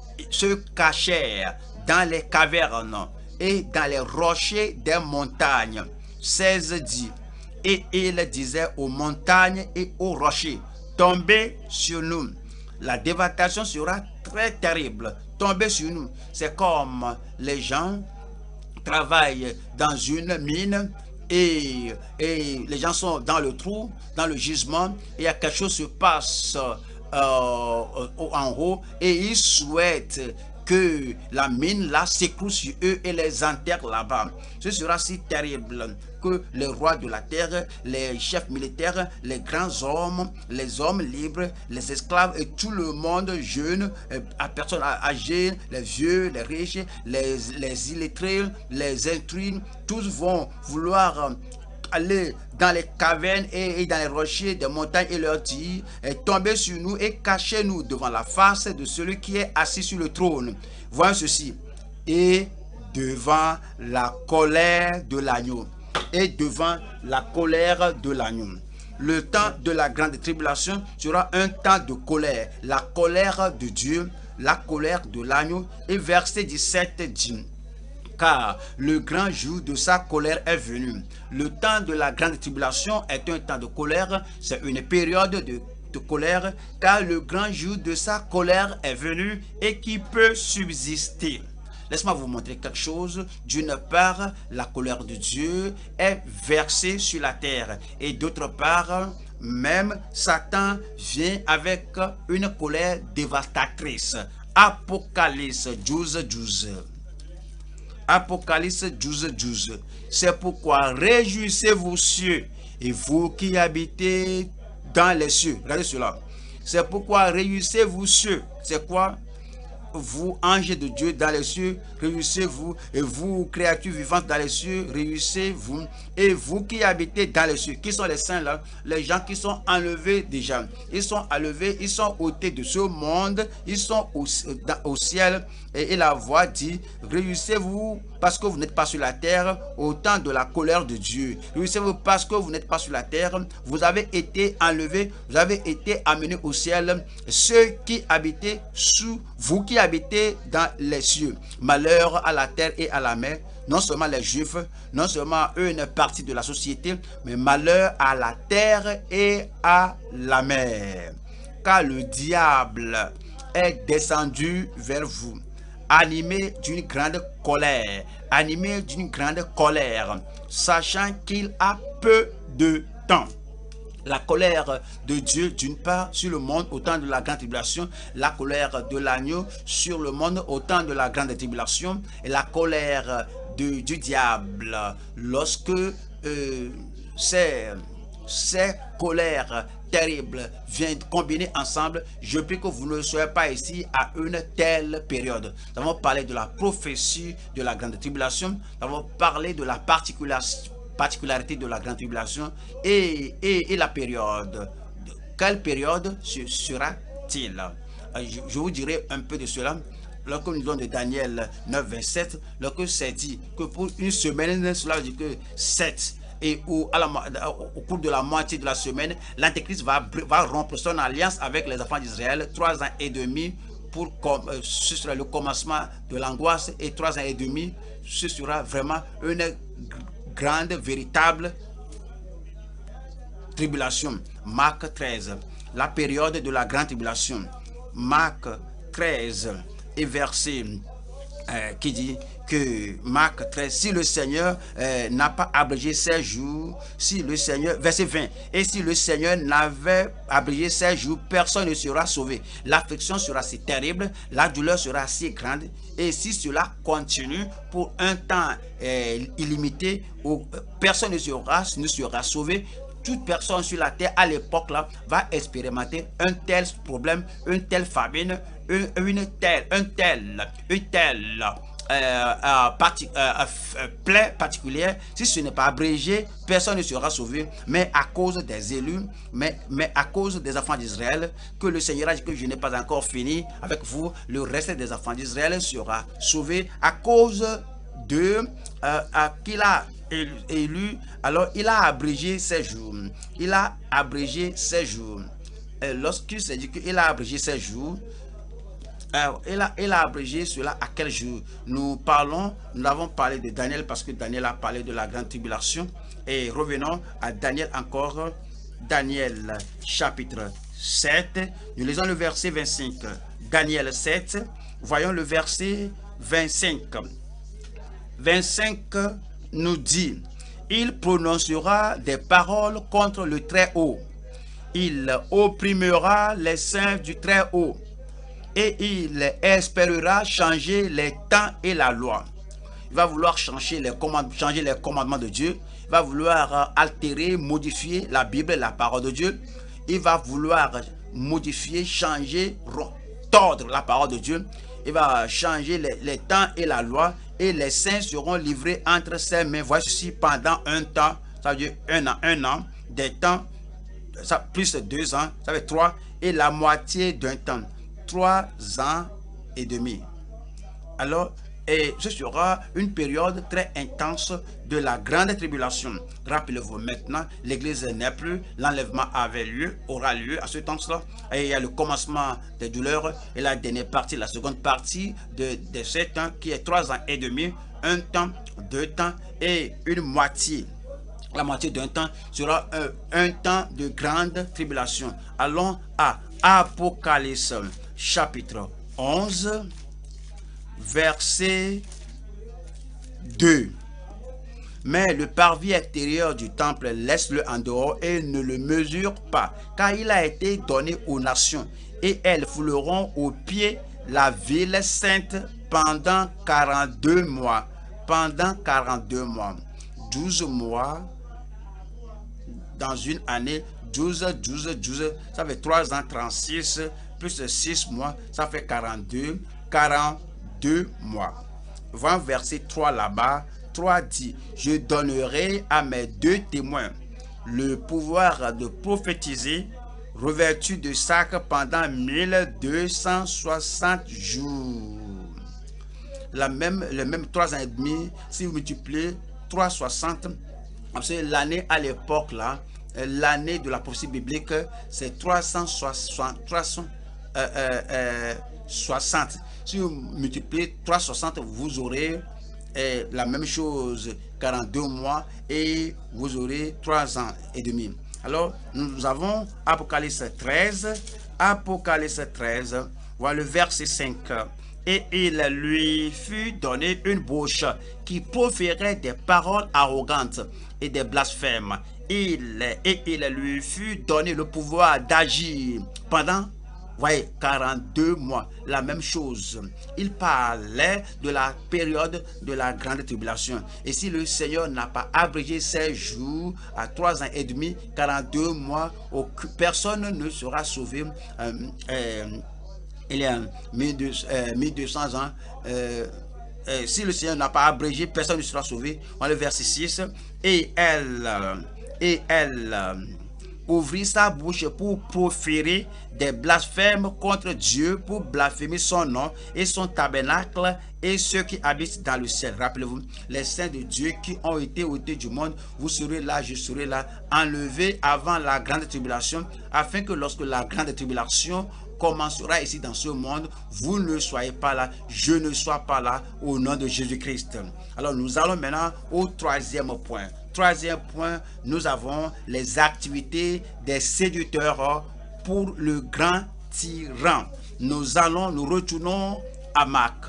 se cachèrent dans les cavernes et dans les rochers des montagnes. seize dit: et il disait aux montagnes et aux rochers: tombez sur nous. La dévastation sera très terrible. Tombez sur nous. C'est comme les gens travaillent dans une mine et, et les gens sont dans le trou, dans le gisement, et il y a quelque chose qui se passe euh, en haut, et ils souhaitent que la mine là s'écroule sur eux et les enterre là-bas. Ce sera si terrible que les rois de la terre, les chefs militaires, les grands hommes, les hommes libres, les esclaves et tout le monde jeune, à personnes âgées, les vieux, les riches, les, les illettrés, les instruits, tous vont vouloir aller dans les cavernes et, et dans les rochers des montagnes et leur dire: tombez sur nous et cachez-nous devant la face de celui qui est assis sur le trône. Voyons ceci: et devant la colère de l'agneau. Et devant la colère de l'agneau. Le temps de la grande tribulation sera un temps de colère. La colère de Dieu, la colère de l'agneau. Et verset dix-sept dit: car le grand jour de sa colère est venu. Le temps de la grande tribulation est un temps de colère, c'est une période de, de colère, car le grand jour de sa colère est venu et qui peut subsister. Laisse-moi vous montrer quelque chose. D'une part, la colère de Dieu est versée sur la terre, et d'autre part, même Satan vient avec une colère dévastatrice. Apocalypse douze, douze. Apocalypse douze, douze. C'est pourquoi réjouissez-vous cieux, et vous qui habitez dans les cieux. Regardez cela. C'est pourquoi réjouissez-vous cieux. C'est quoi? Vous, anges de Dieu dans les cieux, réjouissez-vous. Et vous, créatures vivantes dans les cieux, réjouissez-vous. Et vous qui habitez dans les cieux. Qui sont les saints là? Les gens qui sont enlevés déjà. Ils sont enlevés, ils sont ôtés de ce monde. Ils sont au, au ciel. Et, et la voix dit: réjouissez-vous parce que vous n'êtes pas sur la terre au temps de la colère de Dieu. Réjouissez-vous parce que vous n'êtes pas sur la terre. Vous avez été enlevés, vous avez été amenés au ciel. Ceux qui habitaient sous vous, qui habitez dans les cieux. Malheur à la terre et à la mer, non seulement les Juifs, non seulement eux, une partie de la société, mais malheur à la terre et à la mer. Car le diable est descendu vers vous, animé d'une grande colère, animé d'une grande colère, sachant qu'il a peu de temps. La colère de Dieu d'une part sur le monde au temps de la grande tribulation, la colère de l'agneau sur le monde au temps de la grande tribulation, et la colère de, du diable lorsque euh, c'est ces colères terribles viennent combiner ensemble, je prie que vous ne soyez pas ici à une telle période. Nous avons parlé de la prophétie de la grande tribulation, nous avons parlé de la particularité de la grande tribulation et, et, et la période. Quelle période sera-t-il? Je, je vous dirai un peu de cela. Lorsque nous lisons de Daniel neuf, vingt-sept, lorsque c'est dit que pour une semaine, cela veut dire que sept, et où, à la, au cours de la moitié de la semaine, l'Antéchrist va, va rompre son alliance avec les enfants d'Israël, trois ans et demi, pour, euh, ce sera le commencement de l'angoisse, et trois ans et demi, ce sera vraiment une grande, véritable tribulation. Marc treize, la période de la grande tribulation. Marc treize et verset euh, qui dit que Marc treize, si le Seigneur euh, n'a pas abrégé ses jours, si le Seigneur, verset vingt, et si le Seigneur n'avait abrégé ses jours, personne ne sera sauvé. L'affliction sera si terrible, la douleur sera si grande, et si cela continue pour un temps euh, illimité, où personne ne sera, ne sera sauvé, toute personne sur la terre à l'époque là va expérimenter un tel problème, une telle famine, une, une telle, un tel, une telle euh, euh, parti, euh, euh, plaie particulière. Si ce n'est pas abrégé, personne ne sera sauvé. Mais à cause des élus, mais, mais à cause des enfants d'Israël, que le Seigneur a dit que je n'ai pas encore fini avec vous, le reste des enfants d'Israël sera sauvé à cause de euh, qu'il a élu, alors il a abrégé ses jours. Il a abrégé ses jours. Lorsqu'il s'est dit qu'il a abrégé ses jours, euh, il, a, il a abrégé cela à quel jour? Nous parlons, nous avons parlé de Daniel parce que Daniel a parlé de la grande tribulation. Et revenons à Daniel encore. Daniel chapitre sept. Nous lisons le verset vingt-cinq. Daniel sept. Voyons le verset vingt-cinq. vingt-cinq nous dit, il prononcera des paroles contre le Très-Haut. Il opprimera les saints du Très-Haut. Et il espérera changer les temps et la loi. Il va vouloir changer les, command changer les commandements de Dieu. Il va vouloir altérer, modifier la Bible, la parole de Dieu. Il va vouloir modifier, changer, tordre la parole de Dieu. Il va changer les, les temps et la loi. Et les saints seront livrés entre ses mains. Voici ceci pendant un temps, ça veut dire un an, un an, des temps, ça, plus de deux ans, ça veut dire trois, et la moitié d'un temps, trois ans et demi. Alors, et ce sera une période très intense de la grande tribulation. Rappelez-vous maintenant, l'église n'est plus, l'enlèvement avait lieu, aura lieu à ce temps-là. Et il y a le commencement des douleurs et la dernière partie, la seconde partie de, de ce temps qui est trois ans et demi, un temps, deux temps et une moitié. La moitié d'un temps sera un, un temps de grande tribulation. Allons à Apocalypse chapitre onze. Verset deux. Mais le parvis extérieur du temple, laisse-le en dehors et ne le mesure pas, car il a été donné aux nations, et elles fouleront aux pieds la ville sainte pendant quarante-deux mois. Pendant quarante-deux mois. douze mois dans une année. douze, douze, douze. Ça fait trois ans, trente-six, plus six mois, ça fait quarante-deux, quarante-deux mois. Voyons verset trois là-bas. trois dit, je donnerai à mes deux témoins le pouvoir de prophétiser, revêtus de sac pendant mille deux cent soixante jours. La même, le même trois ans et demi, si vous multipliez trois cent soixante, l'année à l'époque là, l'année de la prophétie biblique, c'est trois cent soixante, trois cents, euh, euh, euh, soixante. Si vous multipliez trois cent soixante, vous aurez euh, la même chose, quarante-deux mois, et vous aurez trois ans et demi. Alors, nous avons Apocalypse treize, Apocalypse treize, voilà le verset cinq. Et il lui fut donné une bouche qui proférait des paroles arrogantes et des blasphèmes. Il, et il lui fut donné le pouvoir d'agir pendant Voyez, quarante-deux mois, la même chose. Il parlait de la période de la grande tribulation. Et si le Seigneur n'a pas abrégé ces jours à trois ans et demi, quarante-deux mois, personne ne sera sauvé. Euh, euh, il y a mille deux cents ans. Euh, euh, si le Seigneur n'a pas abrégé, personne ne sera sauvé. On le verset six. Et elle, et elle ouvrit sa bouche pour proférer des blasphèmes contre Dieu, pour blasphémer son nom et son tabernacle et ceux qui habitent dans le ciel. Rappelez-vous, les saints de Dieu qui ont été ôtés du monde, vous serez là, je serai là, enlevés avant la grande tribulation, afin que lorsque la grande tribulation commencera ici dans ce monde, vous ne soyez pas là, je ne sois pas là, au nom de Jésus-Christ. Alors nous allons maintenant au troisième point. Troisième point, nous avons les activités des séducteurs pour le grand tyran. Nous allons, nous retournons à Marc.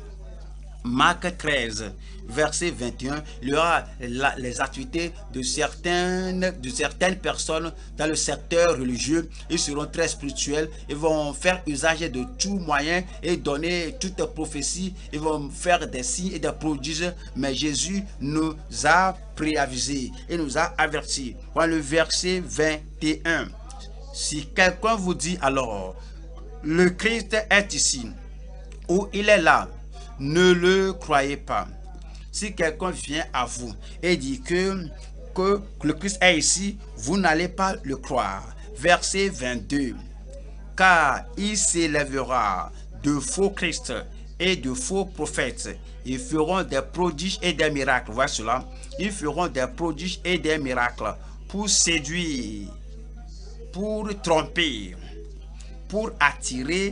Marc treize, verset vingt et un, il y aura la, les activités de certaines, de certaines personnes dans le secteur religieux. Ils seront très spirituels, ils vont faire usage de tout moyen et donner toute prophétie, ils vont faire des signes et des prodiges, mais Jésus nous a préavisé et nous a avertis. Voilà le verset vingt et un. Si quelqu'un vous dit alors, le Christ est ici, ou il est là, ne le croyez pas. Si quelqu'un vient à vous et dit que, que le Christ est ici, vous n'allez pas le croire. Verset vingt-deux. Car il s'élèvera de faux Christ et de faux prophètes. Ils feront des prodiges et des miracles. Voyez cela. Ils feront des prodiges et des miracles pour séduire, pour tromper, pour attirer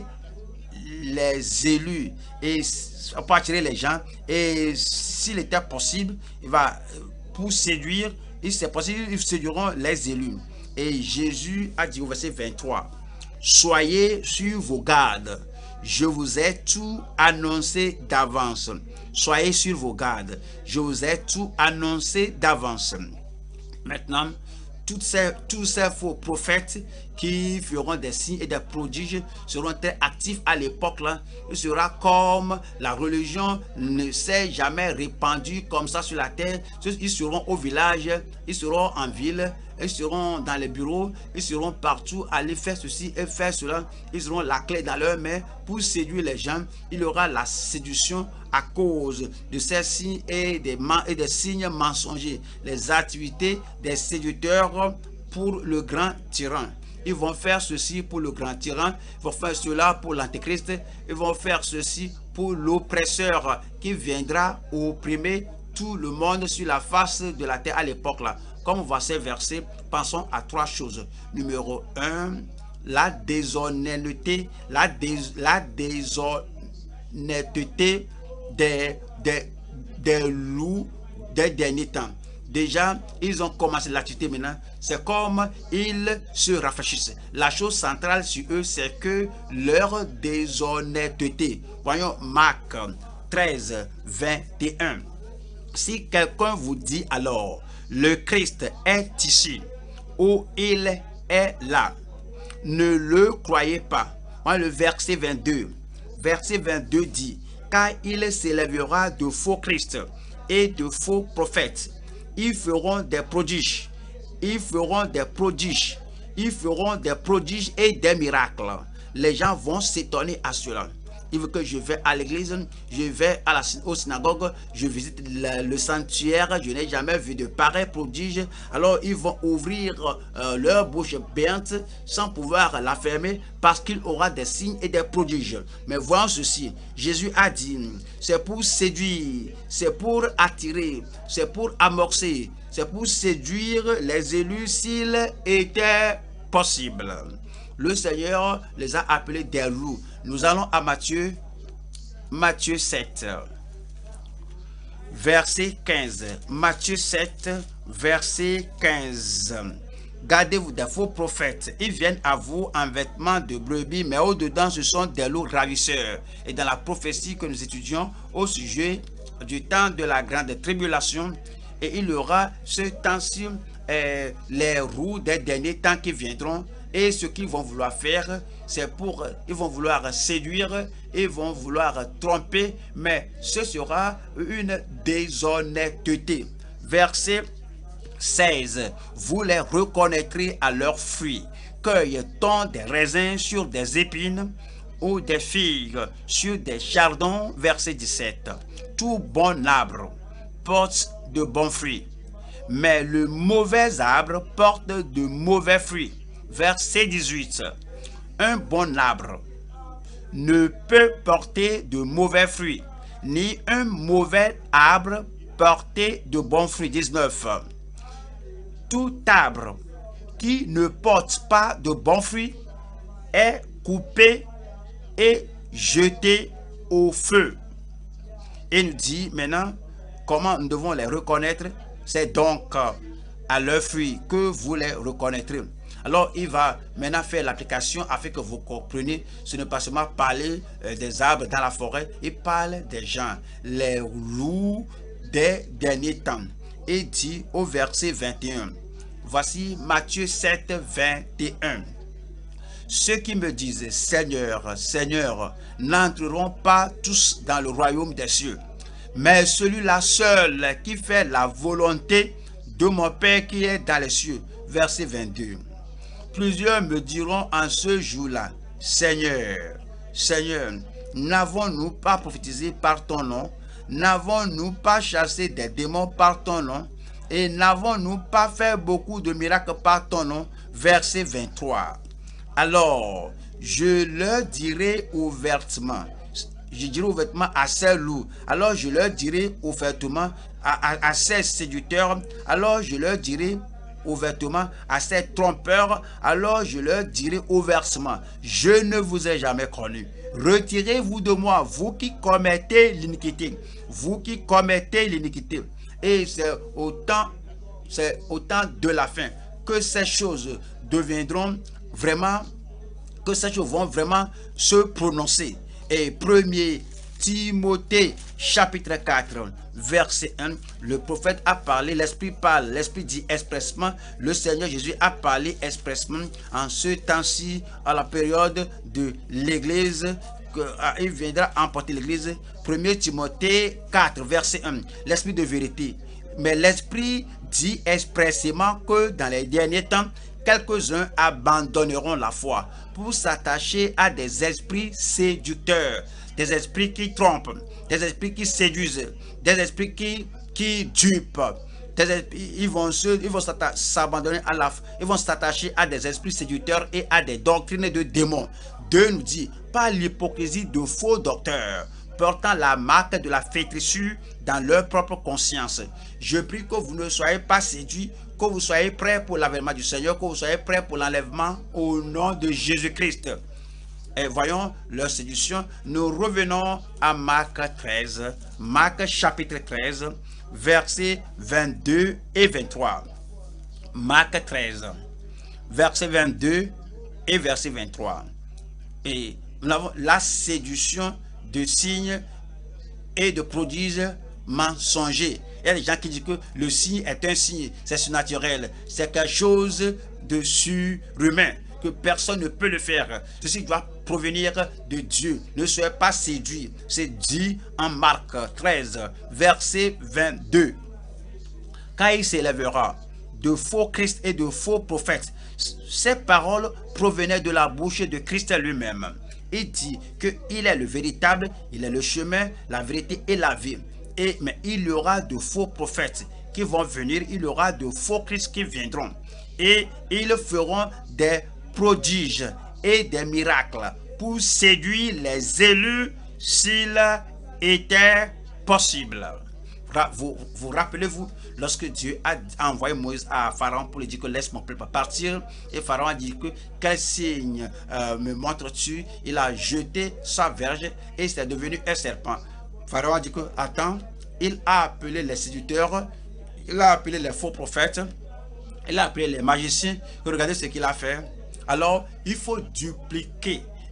les élus et pour attirer les gens, et s'il était possible, il va pour séduire, il c'est possible, ils séduiront les élus. Et Jésus a dit au verset vingt-trois, soyez sur vos gardes, je vous ai tout annoncé d'avance. Soyez sur vos gardes, je vous ai tout annoncé d'avance. Maintenant, Toutes ces, tous ces faux prophètes qui feront des signes et des prodiges seront très actifs à l'époque là. Il sera comme la religion ne s'est jamais répandue comme ça sur la terre. Ils seront au village, ils seront en ville, ils seront dans les bureaux, ils seront partout, aller faire ceci et faire cela. Ils auront la clé dans leurs mains pour séduire les gens. Il y aura la séduction à cause de ces signes et des, et des signes mensongers. Les activités des séducteurs pour le grand tyran. Ils vont faire ceci pour le grand tyran, ils vont faire cela pour l'antéchrist, ils vont faire ceci pour l'oppresseur qui viendra opprimer tout le monde sur la face de la terre à l'époque là. Comme on voit ces versets, pensons à trois choses. Numéro un, la déshonnêteté, la, dés, la déshonnêteté des, des, des loups des derniers temps. Déjà, ils ont commencé l'activité maintenant. C'est comme ils se rafraîchissent. La chose centrale sur eux, c'est que leur déshonnêteté. Voyons Marc treize, vingt et un. Si quelqu'un vous dit alors, le Christ est ici, ou il est là, ne le croyez pas. Voyons le verset vingt-deux. Verset vingt-deux dit, car il s'élèvera de faux Christ et de faux prophètes. Ils feront des prodiges, ils feront des prodiges, ils feront des prodiges et des miracles. Les gens vont s'étonner à cela. Il veut que je vais à l'église, je vais à la au synagogue, je visite le, le sanctuaire, je n'ai jamais vu de pareils prodiges. Alors ils vont ouvrir euh, leur bouche béante sans pouvoir la fermer parce qu'il aura des signes et des prodiges. Mais voyons ceci, Jésus a dit, c'est pour séduire, c'est pour attirer, c'est pour amorcer, c'est pour séduire les élus s'il était possible. Le Seigneur les a appelés des loups. Nous allons à Matthieu, Matthieu sept, verset quinze. Matthieu sept, verset quinze. Gardez-vous des faux prophètes. Ils viennent à vous en vêtements de brebis, mais au-dedans, ce sont des loups ravisseurs. Et dans la prophétie que nous étudions au sujet du temps de la grande tribulation, et il y aura ce temps-ci, euh, les roues des derniers temps qui viendront, Et ce qu'ils vont vouloir faire, c'est pour, ils vont vouloir séduire, ils vont vouloir tromper, mais ce sera une déshonnêteté. Verset seize. Vous les reconnaîtrez à leurs fruits. Cueille-t-on des raisins sur des épines ou des figues sur des chardons? Verset dix-sept. Tout bon arbre porte de bons fruits, mais le mauvais arbre porte de mauvais fruits. Verset dix-huit. Un bon arbre ne peut porter de mauvais fruits, ni un mauvais arbre porter de bons fruits. dix-neuf. Tout arbre qui ne porte pas de bons fruits est coupé et jeté au feu. Et nous dit maintenant comment nous devons les reconnaître. C'est donc à leurs fruits que vous les reconnaîtrez. Alors il va maintenant faire l'application afin que vous compreniez. Ce n'est pas seulement parler euh, des arbres dans la forêt. Il parle des gens, les loups des derniers temps. Et dit au verset vingt et un. Voici Matthieu sept, vingt et un. Ceux qui me disent Seigneur, Seigneur, n'entreront pas tous dans le royaume des cieux, mais celui-là seul qui fait la volonté de mon Père qui est dans les cieux. Verset vingt-deux. Plusieurs me diront en ce jour-là, Seigneur, Seigneur, n'avons-nous pas prophétisé par ton nom? N'avons-nous pas chassé des démons par ton nom? Et n'avons-nous pas fait beaucoup de miracles par ton nom? Verset vingt-trois. Alors, je leur dirai ouvertement, je dirai ouvertement à ces loups, alors je leur dirai ouvertement à, à, à ces séducteurs, alors je leur dirai ouvertement à ces trompeurs, alors je leur dirai ouvertement, je ne vous ai jamais connu. Retirez-vous de moi, vous qui commettez l'iniquité, vous qui commettez l'iniquité. Et c'est au temps, c'est au temps de la fin que ces choses deviendront vraiment, que ces choses vont vraiment se prononcer. Et premier Timothée chapitre quatre verset un, le prophète a parlé, l'Esprit parle, l'Esprit dit expressement, le Seigneur Jésus a parlé expressement en ce temps-ci, à la période de l'Église, qu'il viendra emporter l'Église. premier Timothée quatre verset un, l'Esprit de vérité. Mais l'Esprit dit expressément que dans les derniers temps, quelques-uns abandonneront la foi pour s'attacher à des esprits séducteurs, des esprits qui trompent, des esprits qui séduisent, des esprits qui, qui dupent. Des esprits, ils vont se, ils vont s'abandonner à la, ils vont s'attacher à des esprits séducteurs et à des doctrines de démons. Dieu nous dit, par l'hypocrisie de faux docteurs, portant la marque de la flétrissure dans leur propre conscience. Je prie que vous ne soyez pas séduits, que vous soyez prêts pour l'avènement du Seigneur, que vous soyez prêts pour l'enlèvement au nom de Jésus-Christ. Et voyons leur séduction. Nous revenons à Marc treize, Marc chapitre treize, versets vingt-deux et vingt-trois. Marc treize, verset vingt-deux et verset vingt-trois. Et nous avons la séduction de signes et de prodiges mensongers. Il y a des gens qui disent que le signe est un signe, c'est surnaturel, c'est quelque chose de surhumain, que personne ne peut le faire. Ceci doit provenir de Dieu. Ne soyez pas séduits. C'est dit en Marc treize, verset vingt-deux. Quand il s'élèvera de faux Christ et de faux prophètes, ces paroles provenaient de la bouche de Christ lui-même. Il dit qu'il est le véritable, il est le chemin, la vérité et la vie. Et, mais il y aura de faux prophètes qui vont venir, il y aura de faux Christ qui viendront. Et ils feront des prodiges et des miracles pour séduire les élus s'il était possible. Vous vous rappelez-vous, lorsque Dieu a envoyé Moïse à Pharaon pour lui dire que laisse mon peuple partir, et Pharaon a dit que quel signe euh, me montres-tu? Il a jeté sa verge et c'est devenu un serpent. Pharaon a dit que attends, il a appelé les séducteurs, il a appelé les faux prophètes, il a appelé les magiciens. Regardez ce qu'il a fait. Alors il faut dupliquer,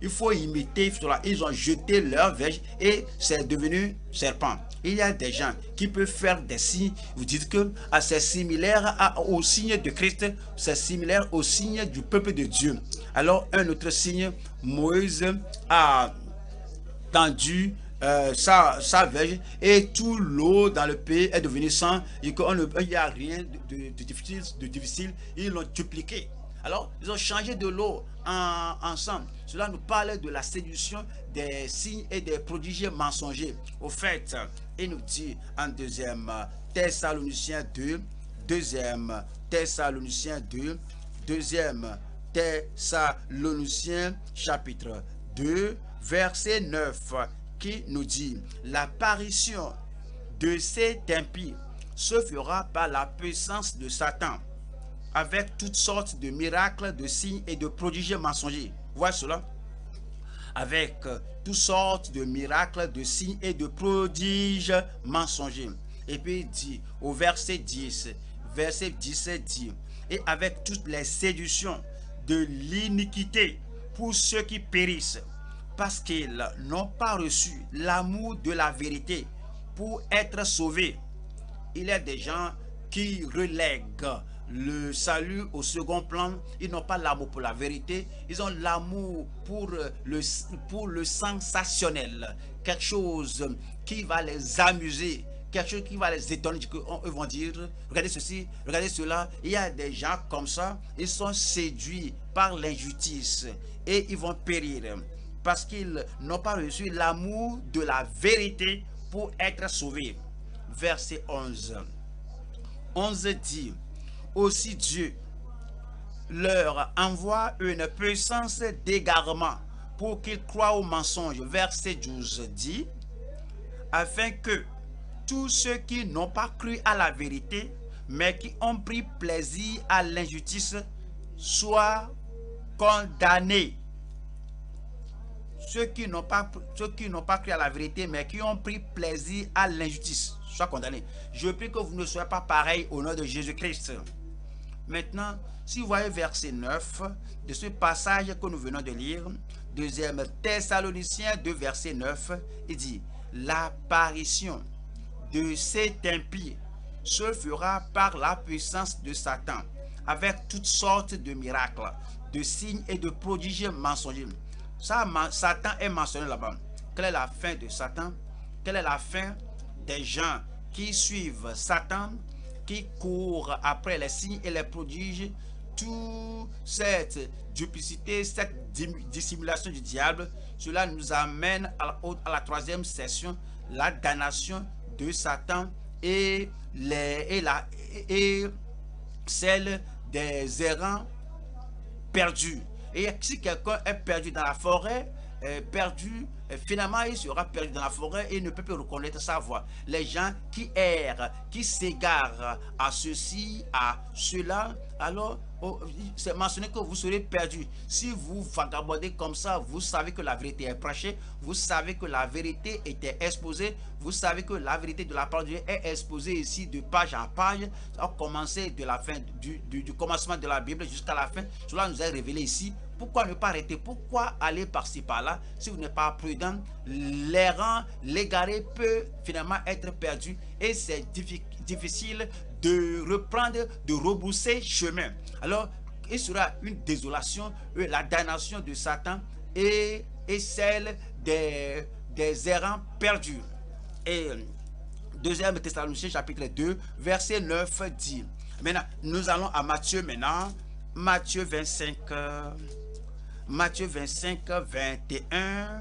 il faut imiter cela. Ils ont jeté leur verge et c'est devenu serpent. Il y a des gens qui peuvent faire des signes. Vous dites que ah, c'est similaire à, au signe de Christ, c'est similaire au signe du peuple de Dieu. Alors un autre signe, Moïse a tendu euh, sa, sa verge et tout l'eau dans le pays est devenue sang et qu'il n'y a rien de, de, de, difficile, de difficile. Ils l'ont dupliqué. Alors, ils ont changé de l'eau en, en sang. Cela nous parle de la séduction des signes et des prodiges mensongers. Au fait, il nous dit en deuxième Thessaloniciens deux, deuxième Thessaloniciens deux, deuxième Thessaloniciens chapitre deux, verset neuf, qui nous dit: l'apparition de cet impie se fera par la puissance de Satan, avec toutes sortes de miracles, de signes et de prodiges mensongers. Voilà cela. Avec euh, toutes sortes de miracles, de signes et de prodiges mensongers. Et puis il dit au verset dix, verset dix dit: et avec toutes les séductions de l'iniquité pour ceux qui périssent, parce qu'ils n'ont pas reçu l'amour de la vérité pour être sauvés. Il y a des gens qui relèguent le salut au second plan. Ils n'ont pas l'amour pour la vérité, ils ont l'amour pour le, pour le sensationnel, quelque chose qui va les amuser, quelque chose qui va les étonner. Ils vont dire: regardez ceci, regardez cela. Il y a des gens comme ça, ils sont séduits par l'injustice et ils vont périr parce qu'ils n'ont pas reçu l'amour de la vérité pour être sauvés. Verset onze. onze dit: aussi Dieu leur envoie une puissance d'égarement pour qu'ils croient au mensonge. Verset douze dit: afin que tous ceux qui n'ont pas cru à la vérité, mais qui ont pris plaisir à l'injustice, soient condamnés. Ceux qui n'ont pas, ceux qui n'ont pas cru à la vérité, mais qui ont pris plaisir à l'injustice, soient condamnés. Je prie que vous ne soyez pas pareil au nom de Jésus-Christ. Maintenant, si vous voyez verset neuf de ce passage que nous venons de lire, deuxième Thessaloniciens deux, verset neuf, il dit: l'apparition de cet impie se fera par la puissance de Satan, avec toutes sortes de miracles, de signes et de prodiges mensongers. Ça, Satan est mentionné là-bas. Quelle est la fin de Satan? Quelle est la fin des gens qui suivent Satan, qui courent après les signes et les prodiges? Toute cette duplicité, cette dissimulation du diable, cela nous amène à la, à la troisième session, la damnation de Satan et, les, et, la, et celle des errants perdus. Et si quelqu'un est perdu dans la forêt, euh, perdu, euh, finalement il sera perdu dans la forêt et ne peut plus reconnaître sa voix. Les gens qui errent, qui s'égarent à ceci, à cela, alors oh, c'est mentionné que vous serez perdu. Si vous vagabondez comme ça, vous savez que la vérité est prêchée, vous savez que la vérité était exposée, vous savez que la vérité de la parole de Dieu est exposée ici de page en page, à commencer de la fin, du, du, du commencement de la Bible jusqu'à la fin. Cela nous est révélé ici. Pourquoi ne pas arrêter? Pourquoi aller par-ci par-là? Si vous n'êtes pas prudent, l'errant, l'égaré peut finalement être perdu et c'est difficile de reprendre, de rebrousser chemin. Alors, il sera une désolation, la damnation de Satan et, et celle des, des errants perdus. Et deuxième Thessaloniciens chapitre deux, verset neuf dit. Maintenant, nous allons à Matthieu maintenant. Matthieu vingt-cinq, Matthieu vingt-cinq, vingt et un.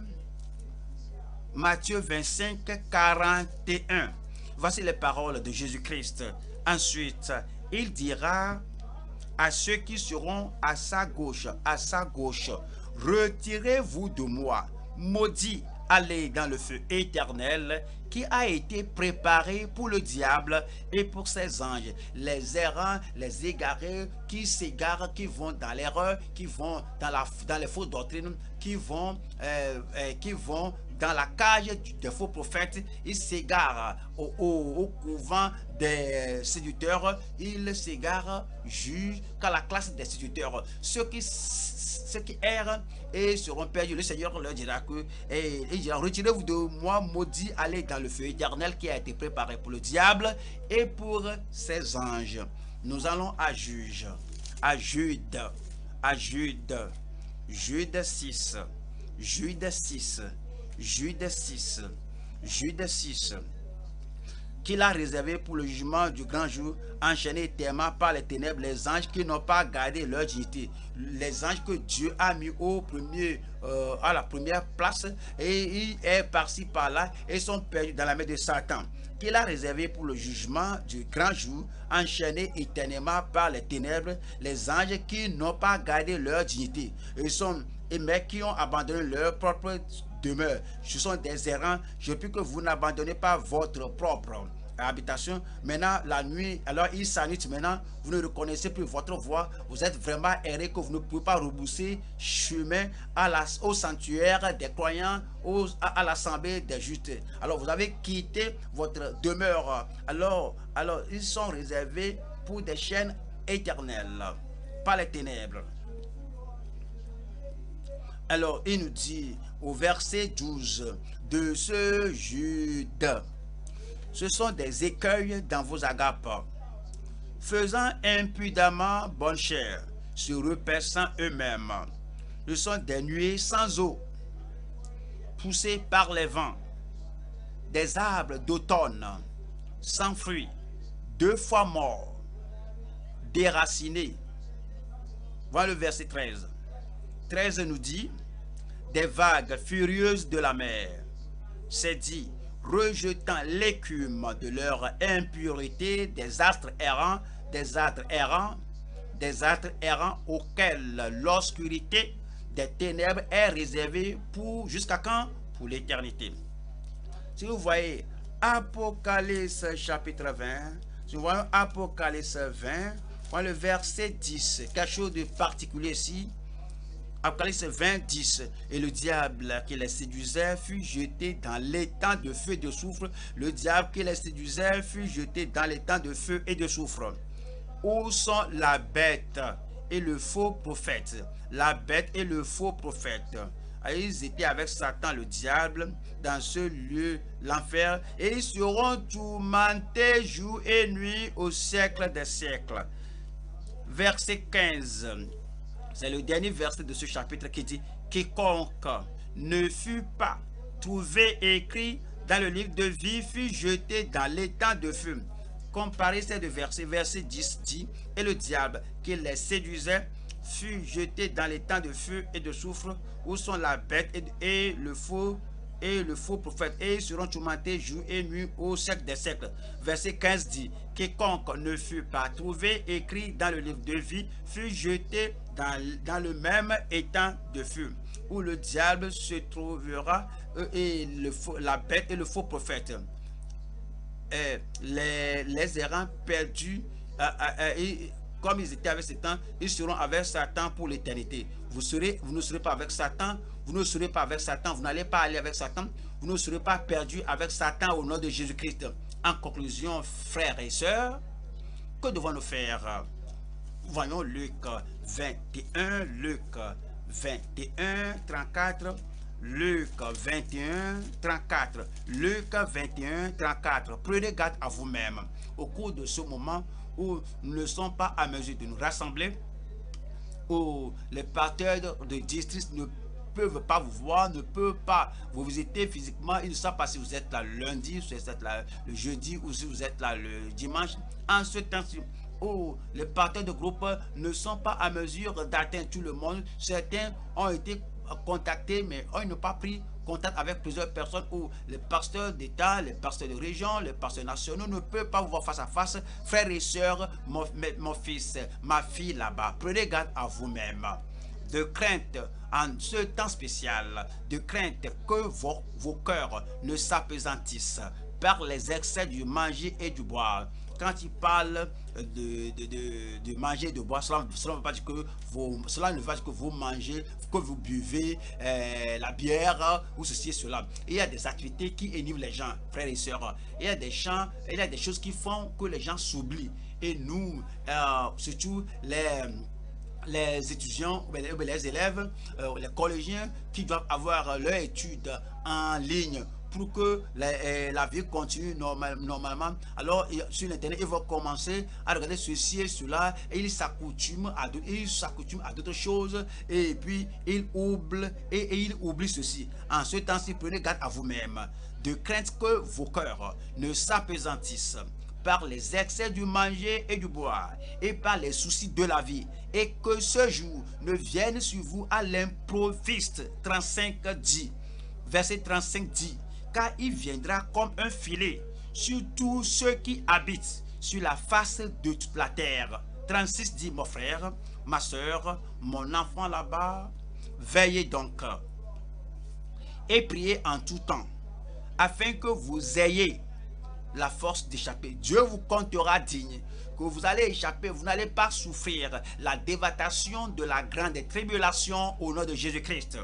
Matthieu vingt-cinq, quarante et un. Voici les paroles de Jésus-Christ. Ensuite, il dira à ceux qui seront à sa gauche, à sa gauche, retirez-vous de moi, maudits, allez dans le feu éternel qui a été préparé pour le diable et pour ses anges. Les errants, les égarés, qui s'égarent, qui vont dans l'erreur, qui vont dans, la, dans les fausses doctrines, qui vont, euh, euh, qui vont dans la cage des faux prophètes. Ils s'égarent au, au, au couvent des séducteurs, ils s'égarent jusqu'à la classe des séducteurs. Ceux qui, ceux qui errent et seront perdus, le Seigneur leur dira que, et il dira, retirez-vous de moi, maudit, allez dans le feu éternel qui a été préparé pour le diable et pour ses anges. Nous allons à Juge, à Jude, à Jude, Jude six, Jude six, Jude six, Jude six, qu'il a réservé pour le jugement du grand jour, enchaîné éternellement par les ténèbres, les anges qui n'ont pas gardé leur dignité, les anges que Dieu a mis au premier, euh, à la première place, et il est par-ci par-là, et sont perdus dans la main de Satan, qu'il a réservé pour le jugement du grand jour, enchaînés éternellement par les ténèbres, les anges qui n'ont pas gardé leur dignité, et sont et mais qui ont abandonné leur propre demeure. Ce sont des errants. Je prie que vous n'abandonnez pas votre propre habitation. Maintenant, la nuit, alors il s'ennuie maintenant, vous ne reconnaissez plus votre voix, vous êtes vraiment erré, que vous ne pouvez pas rebousser chemin à la, au sanctuaire des croyants, aux, à, à l'assemblée des justes. Alors vous avez quitté votre demeure. Alors, alors ils sont réservés pour des chaînes éternelles, pas les ténèbres. Alors, il nous dit au verset douze de ce Jude, ce sont des écueils dans vos agapes, faisant impudemment bonne chair, se repaissant eux-mêmes. Ce sont des nuées sans eau, poussées par les vents, des arbres d'automne, sans fruits, deux fois morts, déracinés. Voilà le verset treize. treize nous dit, des vagues furieuses de la mer, c'est dit, rejetant l'écume de leur impureté, des astres errants, des astres errants, des astres errants auxquels l'obscurité des ténèbres est réservée pour jusqu'à quand? Pour l'éternité. Si vous voyez Apocalypse chapitre vingt, si vous voyez Apocalypse vingt, le verset dix, quelque chose de particulier ici. Apocalypse vingt, dix, et le diable qui les séduisait fut jeté dans l'étang de feu et de soufre. Le diable qui les séduisait fut jeté dans l'étang de feu et de soufre. Où sont la bête et le faux prophète? La bête et le faux prophète. Et ils étaient avec Satan, le diable, dans ce lieu, l'enfer, et ils seront tourmentés jour et nuit au siècle des siècles. Verset quinze. C'est le dernier verset de ce chapitre qui dit « Quiconque ne fut pas trouvé écrit dans le livre de vie fut jeté dans l'étang de feu. » Comparez ces deux versets. Verset dix dit « Et le diable qui les séduisait fut jeté dans l'étang de feu et de soufre, où sont la bête et, et le faux et le faux prophète, et ils seront tourmentés jour et nuit au siècle des siècles. » Verset quinze dit « Quiconque ne fut pas trouvé écrit dans le livre de vie fut jeté dans, dans le même étang de feu, où le diable se trouvera, euh, et le faux, la bête et le faux prophète. » Et les, les errants perdus, euh, euh, et, comme ils étaient avec Satan, ils seront avec Satan pour l'éternité. Vous, serez, vous ne serez pas avec Satan, vous ne serez pas avec Satan, vous n'allez pas aller avec Satan, vous ne serez pas perdu avec Satan au nom de Jésus-Christ. En conclusion, frères et sœurs, que devons-nous faire? Voyons Luc vingt et un, Luc vingt et un, trente-quatre, Luc vingt et un, trente-quatre, Luc vingt et un, trente-quatre. Prenez garde à vous-même au cours de ce moment où nous ne sommes pas à mesure de nous rassembler, où les pasteurs de district ne peuvent pas vous voir, ne peuvent pas vous visiter physiquement. Ils ne savent pas si vous êtes là le lundi, si vous êtes là le jeudi ou si vous êtes là le dimanche. En ce temps où les pasteurs de groupe ne sont pas à mesure d'atteindre tout le monde, certains ont été contactés, mais ils n'ont pas pris contact avec plusieurs personnes, où les pasteurs d'État, les pasteurs de région, les pasteurs nationaux ne peuvent pas vous voir face à face. Frères et sœurs, mon, mon fils, ma fille là-bas, prenez garde à vous-même. de crainte en ce temps spécial, de crainte que vos, vos cœurs ne s'apesantissent par les excès du manger et du boire. Quand il parle de, de, de, de manger et de boire, cela, cela, ne veut pas dire que vous, cela ne veut pas dire que vous mangez, que vous buvez euh, la bière ou ceci et cela. Il y a des activités qui énivrent les gens, frères et sœurs. Il y a des chants, il y a des choses qui font que les gens s'oublient. Et nous, euh, surtout les... les étudiants, les élèves, euh, les collégiens qui doivent avoir leur étude en ligne pour que la, la vie continue normal, normalement. Alors sur l'internet, ils vont commencer à regarder ceci et cela et ils s'accoutument à, à d'autres choses et puis ils oublient et, et ils oublient ceci. En ce temps-ci, prenez garde à vous-même, de crainte que vos cœurs ne s'apesantissent par les excès du manger et du boire, et par les soucis de la vie, et que ce jour ne vienne sur vous à l'improviste. trente-cinq dit, verset trente-cinq dit, car il viendra comme un filet sur tous ceux qui habitent sur la face de toute la terre. trente-six dit, mon frère, ma soeur, mon enfant là-bas, veillez donc et priez en tout temps, afin que vous ayez la force d'échapper. Dieu vous comptera digne, que vous allez échapper, vous n'allez pas souffrir la dévastation de la grande tribulation au nom de Jésus-Christ,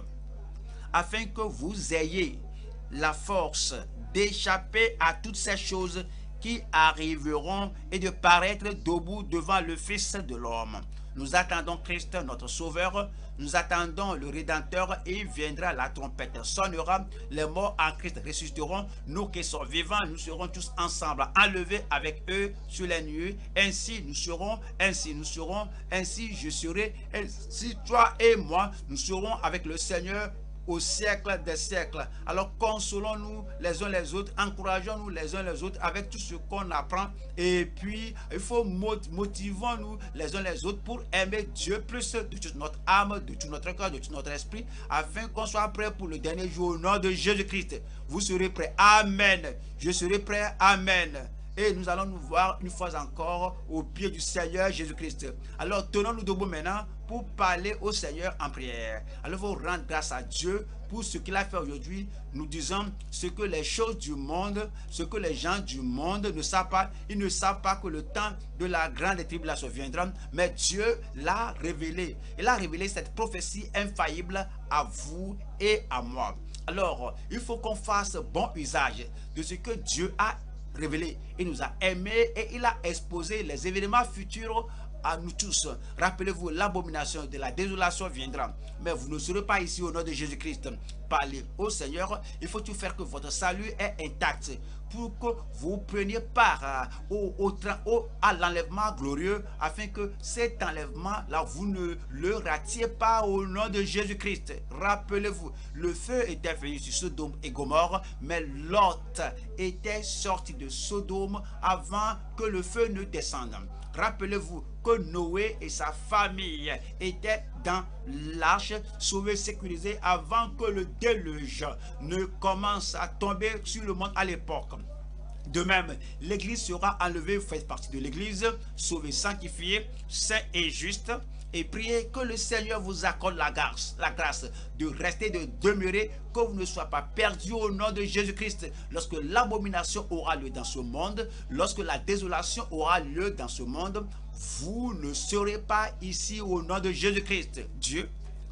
afin que vous ayez la force d'échapper à toutes ces choses qui arriveront et de paraître debout devant le Fils de l'homme. Nous attendons Christ, notre Sauveur, nous attendons le Rédempteur, et il viendra, la trompette sonnera, les morts en Christ ressusciteront, nous qui sommes vivants, nous serons tous ensemble, enlevés avec eux sur les nuées, ainsi nous serons, ainsi nous serons, ainsi je serai, ainsi toi et moi, nous serons avec le Seigneur au siècle des siècles. Alors consolons-nous les uns les autres, encourageons-nous les uns les autres avec tout ce qu'on apprend, et puis il faut motivons-nous les uns les autres pour aimer Dieu plus de toute notre âme, de tout notre cœur, de tout notre esprit, afin qu'on soit prêt pour le dernier jour au nom de Jésus-Christ. Vous serez prêts. Amen. Je serai prêt. Amen. Et nous allons nous voir une fois encore au pied du Seigneur Jésus-Christ. Alors tenons-nous debout maintenant pour parler au Seigneur en prière. Alors il faut rendre grâce à Dieu pour ce qu'il a fait aujourd'hui. Nous disons ce que les choses du monde, ce que les gens du monde ne savent pas. Ils ne savent pas que le temps de la grande tribulation viendra, mais Dieu l'a révélé. Il a révélé cette prophétie infaillible à vous et à moi. Alors, il faut qu'on fasse bon usage de ce que Dieu a révélé. Il nous a aimés et il a exposé les événements futurs à nous tous. Rappelez-vous, l'abomination de la désolation viendra, mais vous ne serez pas ici au nom de Jésus-Christ. Parlez au Seigneur. Il faut tout faire que votre salut est intact pour que vous preniez part au, au, au, à l'enlèvement glorieux, afin que cet enlèvement-là, vous ne le ratiez pas au nom de Jésus-Christ. Rappelez-vous, le feu était venu sur Sodome et Gomorrhe, mais Lot était sorti de Sodome avant que le feu ne descende. Rappelez-vous que Noé et sa famille étaient dans l'arche, sauvés, sécurisés, avant que le déluge ne commence à tomber sur le monde à l'époque. De même, l'église sera enlevée, vous faites partie de l'église, sauvée, sanctifiée, saint et juste. Et priez que le Seigneur vous accorde la grâce, la grâce de rester, de demeurer, que vous ne soyez pas perdus au nom de Jésus-Christ. Lorsque l'abomination aura lieu dans ce monde, lorsque la désolation aura lieu dans ce monde, vous ne serez pas ici au nom de Jésus-Christ. Dieu.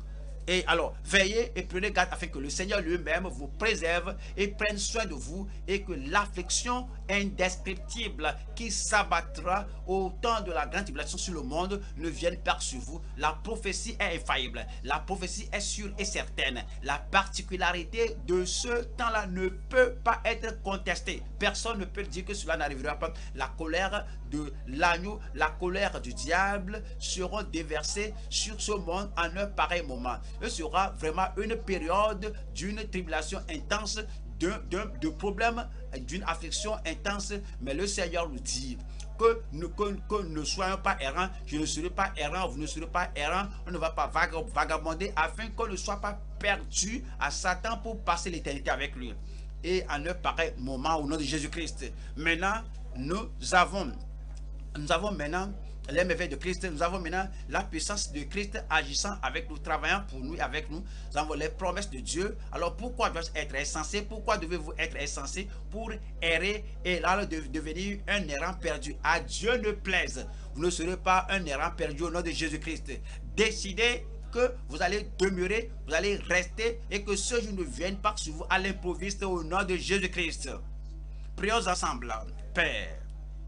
Et alors, veillez et prenez garde afin que le Seigneur lui-même vous préserve et prenne soin de vous, et que l'affliction indescriptible qui s'abattra au temps de la grande tribulation sur le monde ne vienne pas sur vous. La prophétie est infaillible. La prophétie est sûre et certaine. La particularité de ce temps-là ne peut pas être contestée. Personne ne peut dire que cela n'arrivera pas. La colère de l'agneau, la colère du diable seront déversées sur ce monde en un pareil moment. Ce sera vraiment une période d'une tribulation intense, d'un de problèmes, d'une affliction intense. Mais le Seigneur nous dit que nous, que, que ne soyons pas errants. Je ne serai pas errant, vous ne serez pas errant. On ne va pas vagabonder, afin qu'on ne soit pas perdu à Satan pour passer l'éternité avec lui. Et en un pareil moment, au nom de Jésus-Christ. Maintenant, nous avons, nous avons maintenant les merveilles de Christ. Nous avons maintenant la puissance de Christ agissant avec nous, travaillant pour nous et avec nous. Nous avons les promesses de Dieu. Alors pourquoi dois-je être insensé? Pourquoi devez-vous être insensé? Pour errer et là de devenir un errant perdu. À Dieu ne plaise. Vous ne serez pas un errant perdu au nom de Jésus-Christ. Décidez que vous allez demeurer, vous allez rester et que ce jour ne vienne pas sur vous à l'improviste au nom de Jésus-Christ. Prions ensemble. Père,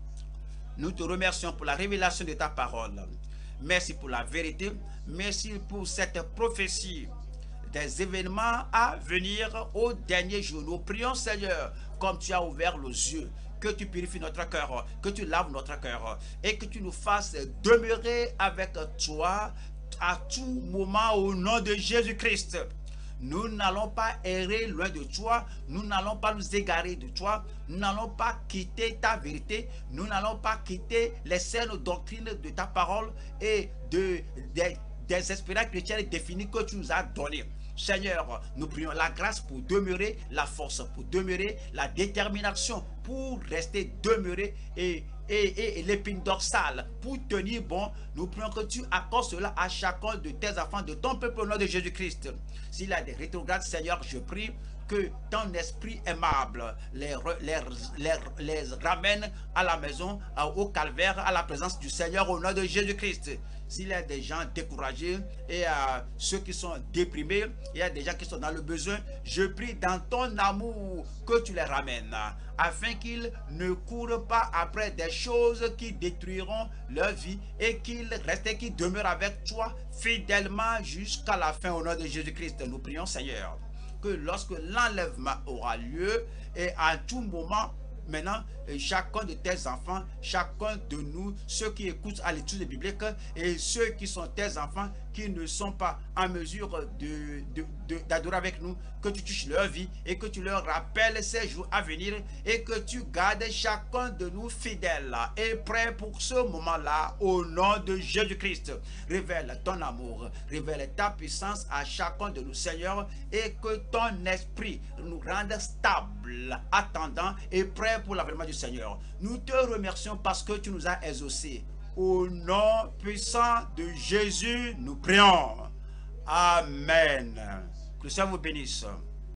nous te remercions pour la révélation de ta parole. Merci pour la vérité. Merci pour cette prophétie des événements à venir au dernier jour. Nous prions, Seigneur, comme tu as ouvert les yeux, que tu purifies notre cœur, que tu laves notre cœur et que tu nous fasses demeurer avec toi à tout moment au nom de Jésus-Christ. Nous n'allons pas errer loin de toi, nous n'allons pas nous égarer de toi, nous n'allons pas quitter ta vérité, nous n'allons pas quitter les saines doctrines de ta parole et de, de, des espérances chrétiennes définies que tu nous as données. Seigneur, nous prions la grâce pour demeurer, la force pour demeurer, la détermination pour rester demeuré et, et, et, et l'épine dorsale pour tenir bon. Nous prions que tu accordes cela à chacun de tes enfants, de ton peuple au nom de Jésus-Christ. S'il y a des rétrogrades, Seigneur, je prie que ton esprit aimable les, les, les, les ramène à la maison, au calvaire, à la présence du Seigneur au nom de Jésus-Christ. S'il y a des gens découragés et euh, ceux qui sont déprimés, il y a des gens qui sont dans le besoin, je prie dans ton amour que tu les ramènes afin qu'ils ne courent pas après des choses qui détruiront leur vie et qu'ils restent et qu'ils demeurent avec toi fidèlement jusqu'à la fin au nom de Jésus-Christ. Nous prions, Seigneur, que lorsque l'enlèvement aura lieu et à tout moment, maintenant, chacun de tes enfants, chacun de nous, ceux qui écoutent à l'étude biblique et ceux qui sont tes enfants, qui ne sont pas en mesure de, de, de, d'adorer avec nous, que tu touches leur vie et que tu leur rappelles ces jours à venir et que tu gardes chacun de nous fidèles et prêts pour ce moment-là au nom de Jésus-Christ. Révèle ton amour, révèle ta puissance à chacun de nous, Seigneur, et que ton esprit nous rende stables, attendants et prêts pour l'avènement du Seigneur. Nous te remercions parce que tu nous as exaucés. Au nom puissant de Jésus, nous prions. Amen. Que le Seigneur vous bénisse.